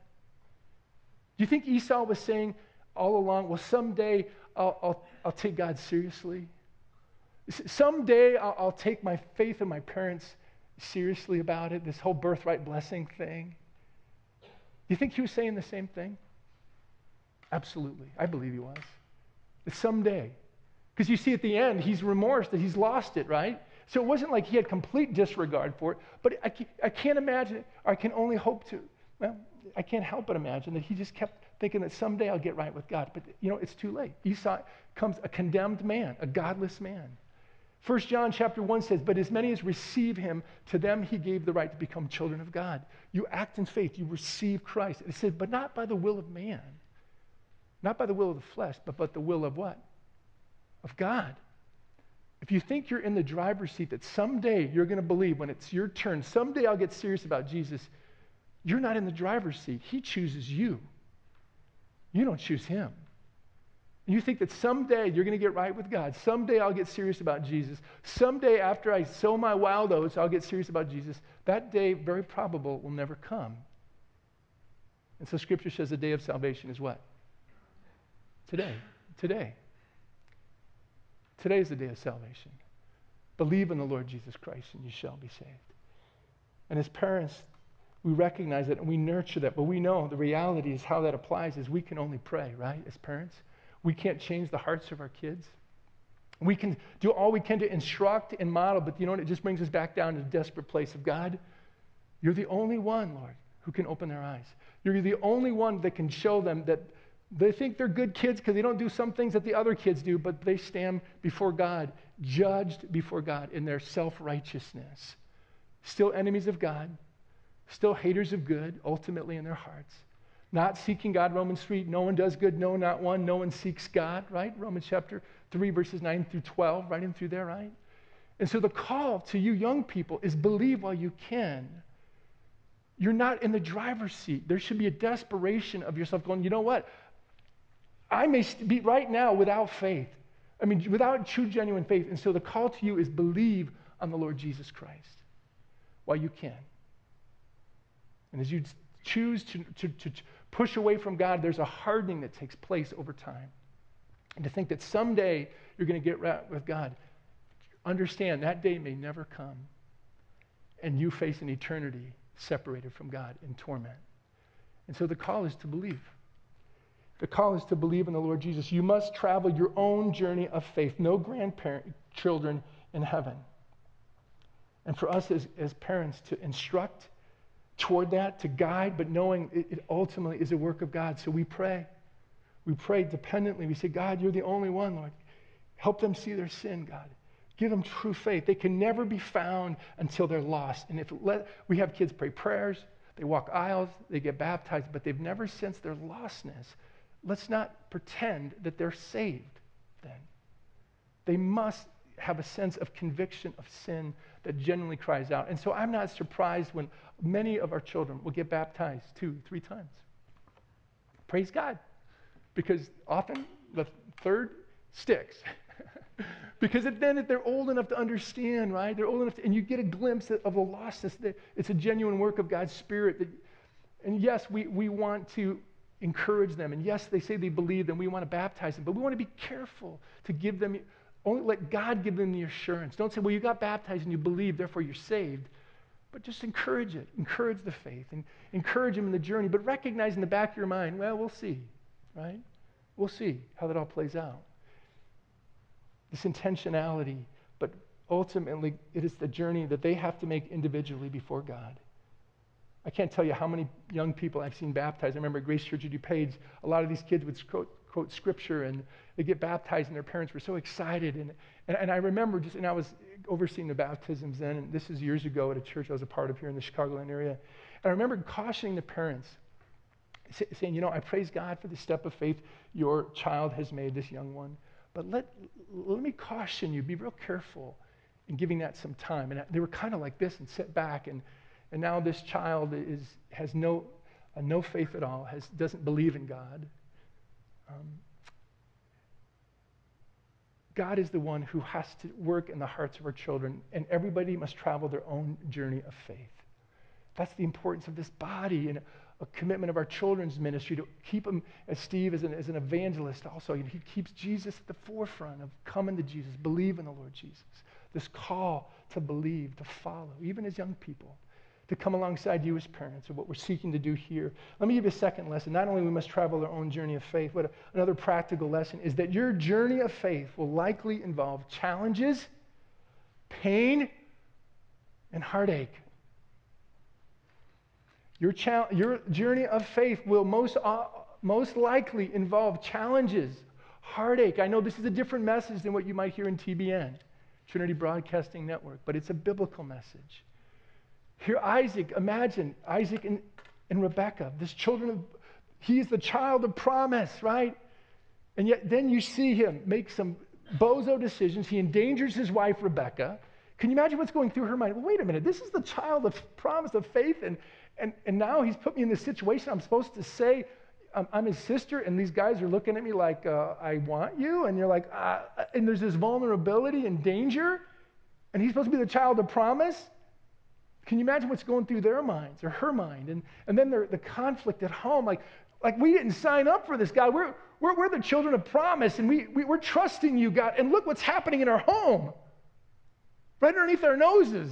Speaker 1: Do you think Esau was saying all along, well, someday I'll, I'll, I'll take God seriously? Someday I'll, I'll take my faith in my parents seriously about it, this whole birthright blessing thing. Do you think he was saying the same thing? Absolutely. I believe he was. It's someday. Because you see at the end, he's remorse that he's lost it, right? So it wasn't like he had complete disregard for it, but I, I can't imagine, or I can only hope to, well, I can't help but imagine that he just kept thinking that someday I'll get right with God. But, you know, it's too late. Esau comes a condemned man, a godless man. First John chapter one says, but as many as receive him, to them he gave the right to become children of God. You act in faith, you receive Christ. It says, but not by the will of man, not by the will of the flesh, but by the will of what? Of God. If you think you're in the driver's seat, that someday you're going to believe when it's your turn, someday I'll get serious about Jesus, you're not in the driver's seat. He chooses you. You don't choose him. You think that someday you're going to get right with God. Someday I'll get serious about Jesus. Someday after I sow my wild oats, I'll get serious about Jesus. That day, very probable, will never come. And so Scripture says the day of salvation is what? Today. Today. Today is the day of salvation. Believe in the Lord Jesus Christ and you shall be saved. And as parents, we recognize that and we nurture that, but we know the reality is how that applies is we can only pray, right, as parents? We can't change the hearts of our kids. We can do all we can to instruct and model, but you know what? It just brings us back down to the desperate place of God. You're the only one, Lord, who can open their eyes. You're the only one that can show them that they think they're good kids because they don't do some things that the other kids do, but they stand before God, judged before God in their self-righteousness. still enemies of God, still haters of good, ultimately in their hearts. Not seeking God, Romans three, no one does good, no, not one. No one seeks God, right? Romans chapter three, verses nine through twelve, right in through there, right? And so the call to you young people is believe while you can. You're not in the driver's seat. There should be a desperation of yourself going, you know what? I may be right now without faith. I mean, without true, genuine faith. And so the call to you is believe on the Lord Jesus Christ while you can. And as you choose to, to, to push away from God, there's a hardening that takes place over time. And to think that someday you're going to get right with God, understand that day may never come. And you face an eternity separated from God in torment. And so the call is to believe. The call is to believe in the Lord Jesus. You must travel your own journey of faith. No grandparent children in heaven. And for us as, as parents to instruct toward that, to guide, but knowing it, it ultimately is a work of God. So we pray. We pray dependently. We say, God, you're the only one, Lord. Help them see their sin, God. Give them true faith. They can never be found until they're lost. And if let, we have kids pray prayers, they walk aisles, they get baptized, but they've never sensed their lostness. Let's not pretend that they're saved then. They must have a sense of conviction of sin that genuinely cries out. And so I'm not surprised when many of our children will get baptized two, three times. Praise God. Because often the third sticks. Because then if they're old enough to understand, right? They're old enough to, and you get a glimpse of the lostness. That it's a genuine work of God's Spirit. That, and yes, we, we want to encourage them. And yes, they say they believe, and we want to baptize them. But we want to be careful to give them, only let God give them the assurance. Don't say, well, you got baptized and you believe, therefore you're saved. But just encourage it. Encourage the faith. And encourage them in the journey. But recognize in the back of your mind, well, we'll see, right? We'll see how that all plays out. This intentionality, but ultimately it is the journey that they have to make individually before God. I can't tell you how many young people I've seen baptized. I remember at Grace Church of DuPage, a lot of these kids would quote, quote scripture and they get baptized and their parents were so excited. And, and, and I remember just, and I was overseeing the baptisms then, and this is years ago at a church I was a part of here in the Chicagoland area. And I remember cautioning the parents, say, saying, you know, I praise God for the step of faith your child has made, this young one. But let, let me caution you, be real careful in giving that some time. And they were kind of like this and sit back. And, and now this child is, has no, uh, no faith at all, has, doesn't believe in God. Um, God is the one who has to work in the hearts of our children. And everybody must travel their own journey of faith. That's the importance of this body and a commitment of our children's ministry to keep them, as Steve is an, as an evangelist also, he keeps Jesus at the forefront of coming to Jesus, believe in the Lord Jesus. This call to believe, to follow, even as young people, to come alongside you as parents of what we're seeking to do here. Let me give you a second lesson. Not only we must travel our own journey of faith, but another practical lesson is that your journey of faith will likely involve challenges, pain, and heartache. Your, cha- your journey of faith will most, uh, most likely involve challenges, heartache. I know this is a different message than what you might hear in T B N, Trinity Broadcasting Network, but it's a biblical message. Here, Isaac, imagine Isaac and, and Rebekah, this children of, he is the child of promise, right? And yet then you see him make some bozo decisions. He endangers his wife, Rebekah. Can you imagine what's going through her mind? Well, wait a minute, this is the child of promise, of faith, and And, and now he's put me in this situation. I'm supposed to say I'm, I'm his sister, and these guys are looking at me like, uh, I want you. And you're like, uh, and there's this vulnerability and danger. And he's supposed to be the child of promise. Can you imagine what's going through their minds or her mind? And, and then the conflict at home. Like, like we didn't sign up for this, God. We're, we're, we're the children of promise, and we, we, we're trusting you, God. And look what's happening in our home, right underneath our noses.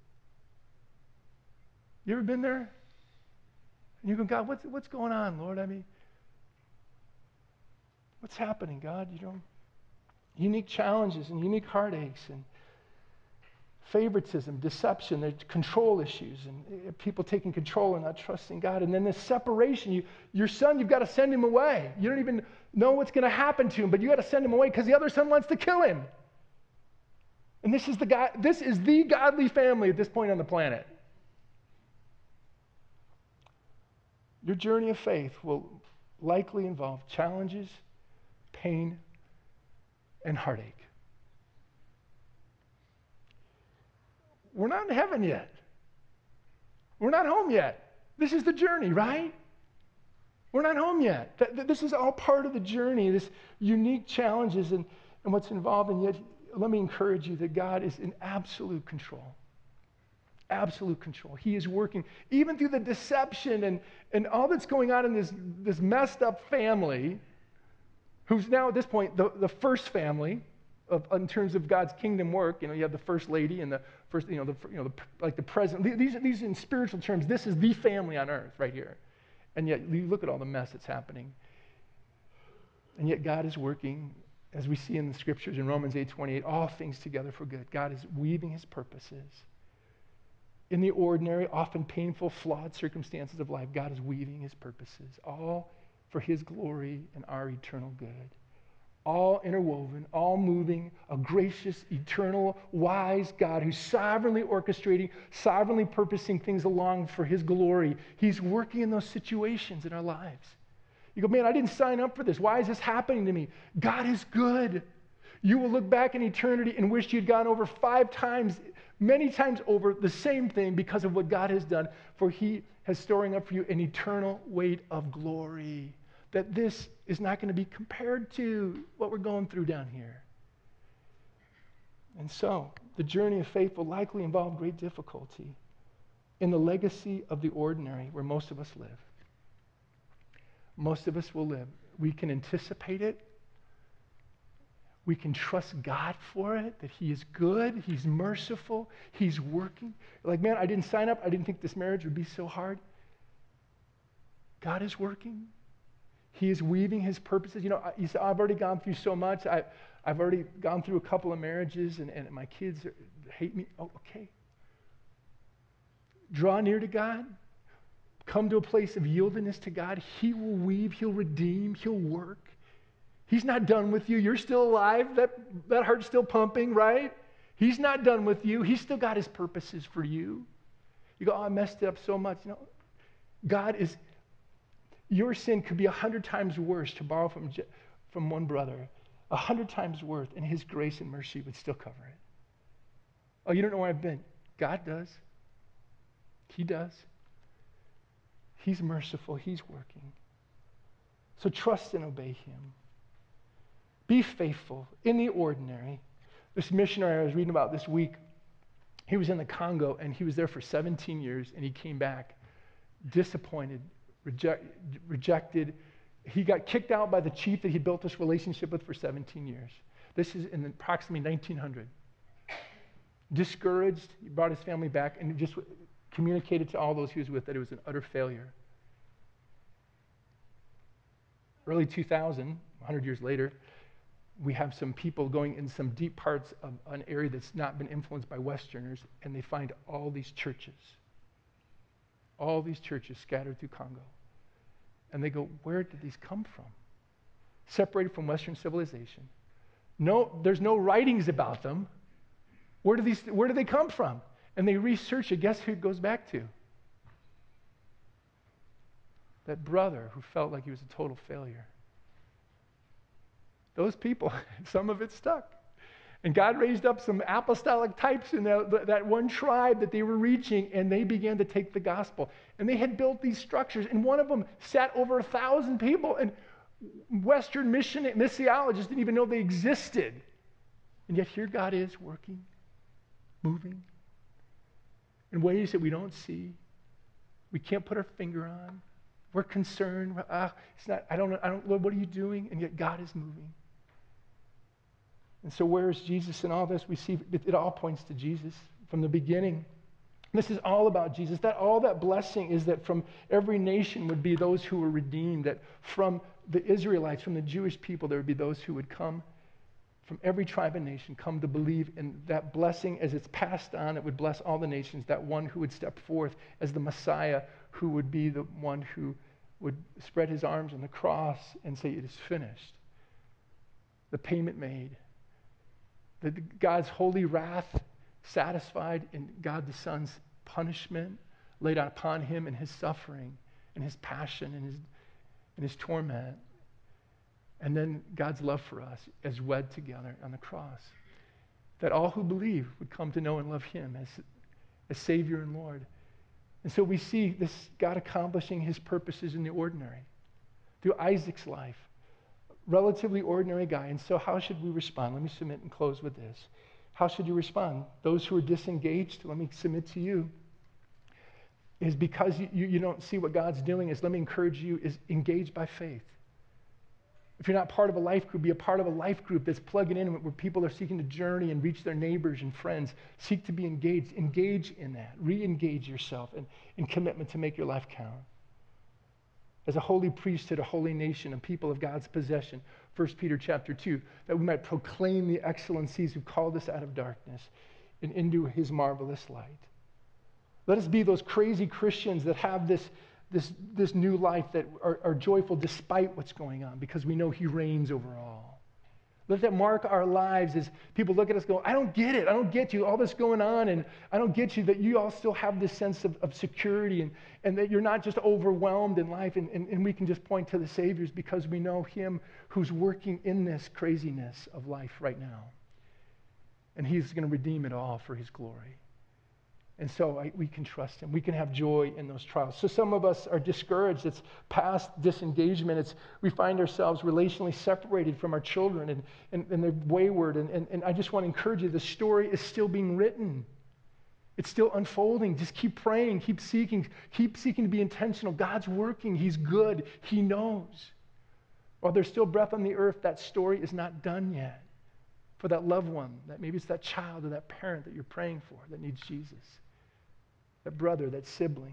Speaker 1: You ever been there? And you go, God, what's, what's going on, Lord? I mean, what's happening, God? You know, unique challenges and unique heartaches and favoritism, deception, there's control issues and people taking control and not trusting God. And then this separation, you, your son, you've got to send him away. You don't even know what's going to happen to him, but you got to send him away because the other son wants to kill him. And this is the God, this is the godly family at this point on the planet. Your journey of faith will likely involve challenges, pain, and heartache. We're not in heaven yet. We're not home yet. This is the journey, right? We're not home yet. This is all part of the journey, this unique challenges and, and what's involved. And yet, let me encourage you that God is in absolute control. Absolute control. He is working, even through the deception and, and all that's going on in this, this messed up family, who's now at this point the, the first family of, in terms of God's kingdom work. You know, you have the first lady and the first, you know, the, you know, the, like the president. These, these in spiritual terms, this is the family on earth right here. And yet, you look at all the mess that's happening. And yet, God is working, as we see in the scriptures in Romans eight twenty-eight, all things together for good. God is weaving his purposes. In the ordinary, often painful, flawed circumstances of life, God is weaving his purposes, all for his glory and our eternal good. All interwoven, all moving, a gracious, eternal, wise God who's sovereignly orchestrating, sovereignly purposing things along for his glory. He's working in those situations in our lives. You go, man, I didn't sign up for this. Why is this happening to me? God is good. You will look back in eternity and wish you'd gone over five times, many times over the same thing because of what God has done, for he has storing up for you an eternal weight of glory. That this is not going to be compared to what we're going through down here. And so, the journey of faith will likely involve great difficulty in the legacy of the ordinary where most of us live. Most of us will live. We can anticipate it. We can trust God for it, that he is good, he's merciful, he's working. Like, man, I didn't sign up. I didn't think this marriage would be so hard. God is working. He is weaving his purposes. You know, you say, I've already gone through so much. I, I've already gone through a couple of marriages, and, and my kids are, hate me. Oh, okay. Draw near to God. Come to a place of yieldedness to God. He will weave. He'll redeem. He'll work. He's not done with you. You're still alive. That, that heart's still pumping, right? He's not done with you. He's still got his purposes for you. You go, oh, I messed up so much. You know, God is... Your sin could be a hundred times worse, to borrow from, from one brother, a hundred times worse, and his grace and mercy would still cover it. Oh, you don't know where I've been. God does. He does. He's merciful. He's working. So trust and obey him. Be faithful in the ordinary. This missionary I was reading about this week, he was in the Congo, and he was there for seventeen years, and he came back disappointed, Reject, rejected. He got kicked out by the chief that he built this relationship with for seventeen years. This is in approximately nineteen hundred. Discouraged, he brought his family back and just communicated to all those he was with that it was an utter failure. Early two thousand, one hundred years later, we have some people going in some deep parts of an area that's not been influenced by Westerners, and they find all these churches. All these churches scattered through Congo. And they go, where did these come from? Separated from Western civilization. No, there's no writings about them. Where do these, where do they come from? And they research it. Guess who it goes back to? That brother who felt like he was a total failure. Those people, some of it stuck. And God raised up some apostolic types in that, that one tribe that they were reaching, and they began to take the gospel. And they had built these structures, and one of them sat over a thousand people, and Western mission missiologists didn't even know they existed. And yet here God is working, moving, in ways that we don't see. We can't put our finger on. We're concerned. Ah, it's not, I don't know, I don't, Lord, what are you doing? And yet God is moving. And so where is Jesus in all this? We see it, it all points to Jesus from the beginning. This is all about Jesus. That all that blessing is that from every nation would be those who were redeemed, that from the Israelites, from the Jewish people, there would be those who would come from every tribe and nation, come to believe in that blessing as it's passed on. It would bless all the nations, that one who would step forth as the Messiah, who would be the one who would spread his arms on the cross and say, it is finished. The payment made. That God's holy wrath satisfied in God the Son's punishment laid out upon him in his suffering and his passion and his, and his torment. And then God's love for us as wed together on the cross. That all who believe would come to know and love him as, as Savior and Lord. And so we see this God accomplishing his purposes in the ordinary. Through Isaac's life. Relatively ordinary guy. And so how should we respond? Let me submit and close with this. How should you respond? Those who are disengaged, let me submit to you, is because you, you, you don't see what God's doing, is let me encourage you, is engage by faith. If you're not part of a life group, be a part of a life group that's plugging in where people are seeking to journey and reach their neighbors and friends. Seek to be engaged. Engage in that. Re-engage yourself in, in commitment to make your life count. As a holy priesthood, a holy nation, a people of God's possession, First Peter chapter two, that we might proclaim the excellencies who called us out of darkness and into his marvelous light. Let us be those crazy Christians that have this, this, this new life, that are, are joyful despite what's going on, because we know he reigns over all. Let that mark our lives as people look at us and go, I don't get it. I don't get you. All this going on, and I don't get you, that you all still have this sense of, of security, and, and that you're not just overwhelmed in life, and, and, and we can just point to the Saviors because we know him who's working in this craziness of life right now. And he's going to redeem it all for his glory. And so I, we can trust him. We can have joy in those trials. So some of us are discouraged. It's past disengagement. It's we find ourselves relationally separated from our children, and, and, and they're wayward. And, and, and I just want to encourage you, the story is still being written. It's still unfolding. Just keep praying, keep seeking, keep seeking to be intentional. God's working. He's good. He knows. While there's still breath on the earth, that story is not done yet. For that loved one, that maybe it's that child or that parent that you're praying for that needs Jesus. That brother, that sibling.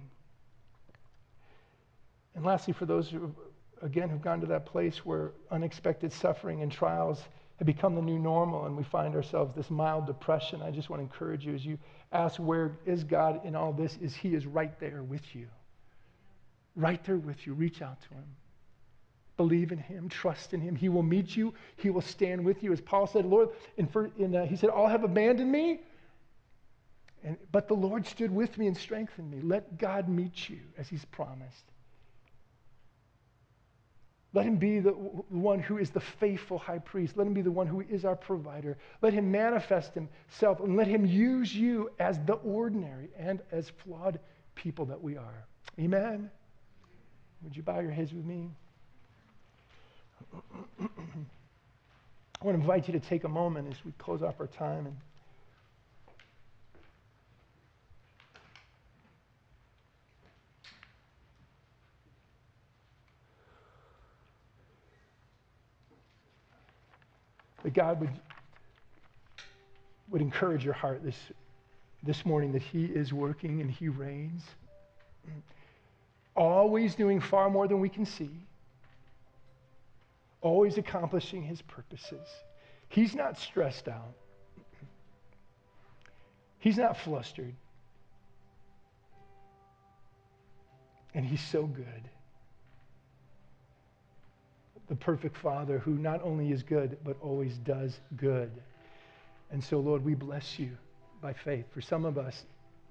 Speaker 1: And lastly, for those who, again, who've gone to that place where unexpected suffering and trials have become the new normal, and we find ourselves this mild depression, I just want to encourage you as you ask, where is God in all this? Is he is right there with you. Right there with you. Reach out to him. Believe in him. Trust in him. He will meet you. He will stand with you. As Paul said, Lord, in, in, uh, he said, all have abandoned me. And, but the Lord stood with me and strengthened me. Let God meet you as he's promised. Let him be the one who is the faithful high priest. Let him be the one who is our provider. Let him manifest himself, and let him use you as the ordinary and as flawed people that we are. Amen? Would you bow your heads with me? I want to invite you to take a moment as we close off our time and that God would, would encourage your heart this, this morning that he is working and he reigns. Always doing far more than we can see. Always accomplishing his purposes. He's not stressed out. He's not flustered. And he's so good. The perfect Father who not only is good, but always does good. And so, Lord, we bless you by faith. For some of us,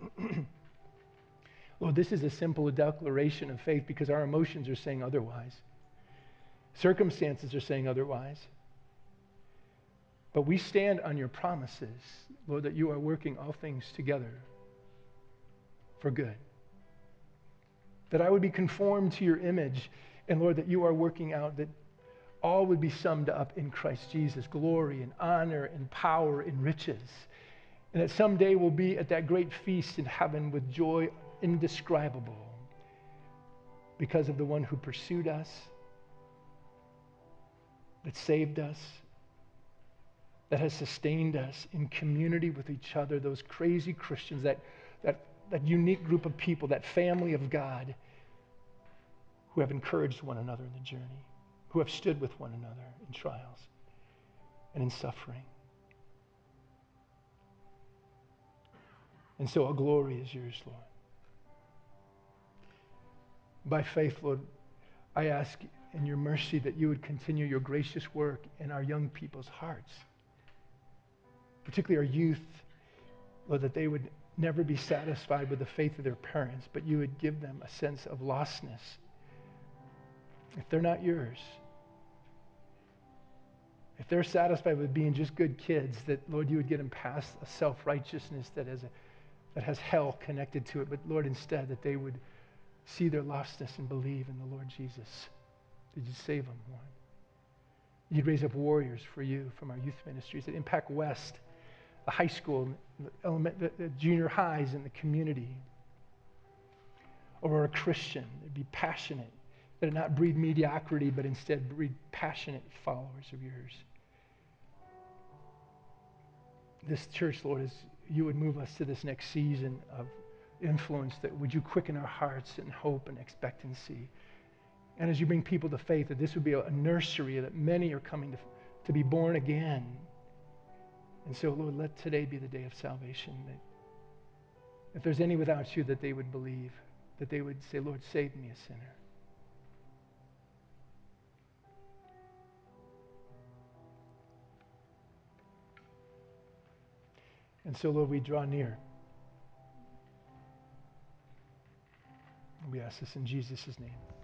Speaker 1: Lord, this is a simple declaration of faith because our emotions are saying otherwise. Circumstances are saying otherwise. But we stand on your promises, Lord, that you are working all things together for good. That I would be conformed to your image, and Lord, that you are working out that all would be summed up in Christ Jesus, glory and honor and power and riches. And that someday we'll be at that great feast in heaven with joy indescribable because of the one who pursued us, that saved us, that has sustained us in community with each other, those crazy Christians, that, that, that unique group of people, that family of God who have encouraged one another in the journey, who have stood with one another in trials and in suffering. And so all glory is yours, Lord. By faith, Lord, I ask in your mercy that you would continue your gracious work in our young people's hearts. particularly our youth, Lord, that they would never be satisfied with the faith of their parents, but you would give them a sense of lostness. If they're not yours, if they're satisfied with being just good kids, that, Lord, you would get them past a self-righteousness that has, a, that has hell connected to it, but, Lord, instead that they would see their lostness and believe in the Lord Jesus. Did you save them, Lord? You'd raise up warriors for you from our youth ministries at Impact West, the high school, the, element, the, the junior highs in the community. Or a Christian, they'd be passionate, that it not breed mediocrity, but instead breed passionate followers of yours. This church, Lord, as you would move us to this next season of influence, that would you quicken our hearts in hope and expectancy. And as you bring people to faith, that this would be a nursery, that many are coming to, to be born again. And so, Lord, let today be the day of salvation. That if there's any without you, that they would believe, that they would say, Lord, save me, a sinner. And so, Lord, we draw near. We ask this in Jesus' name.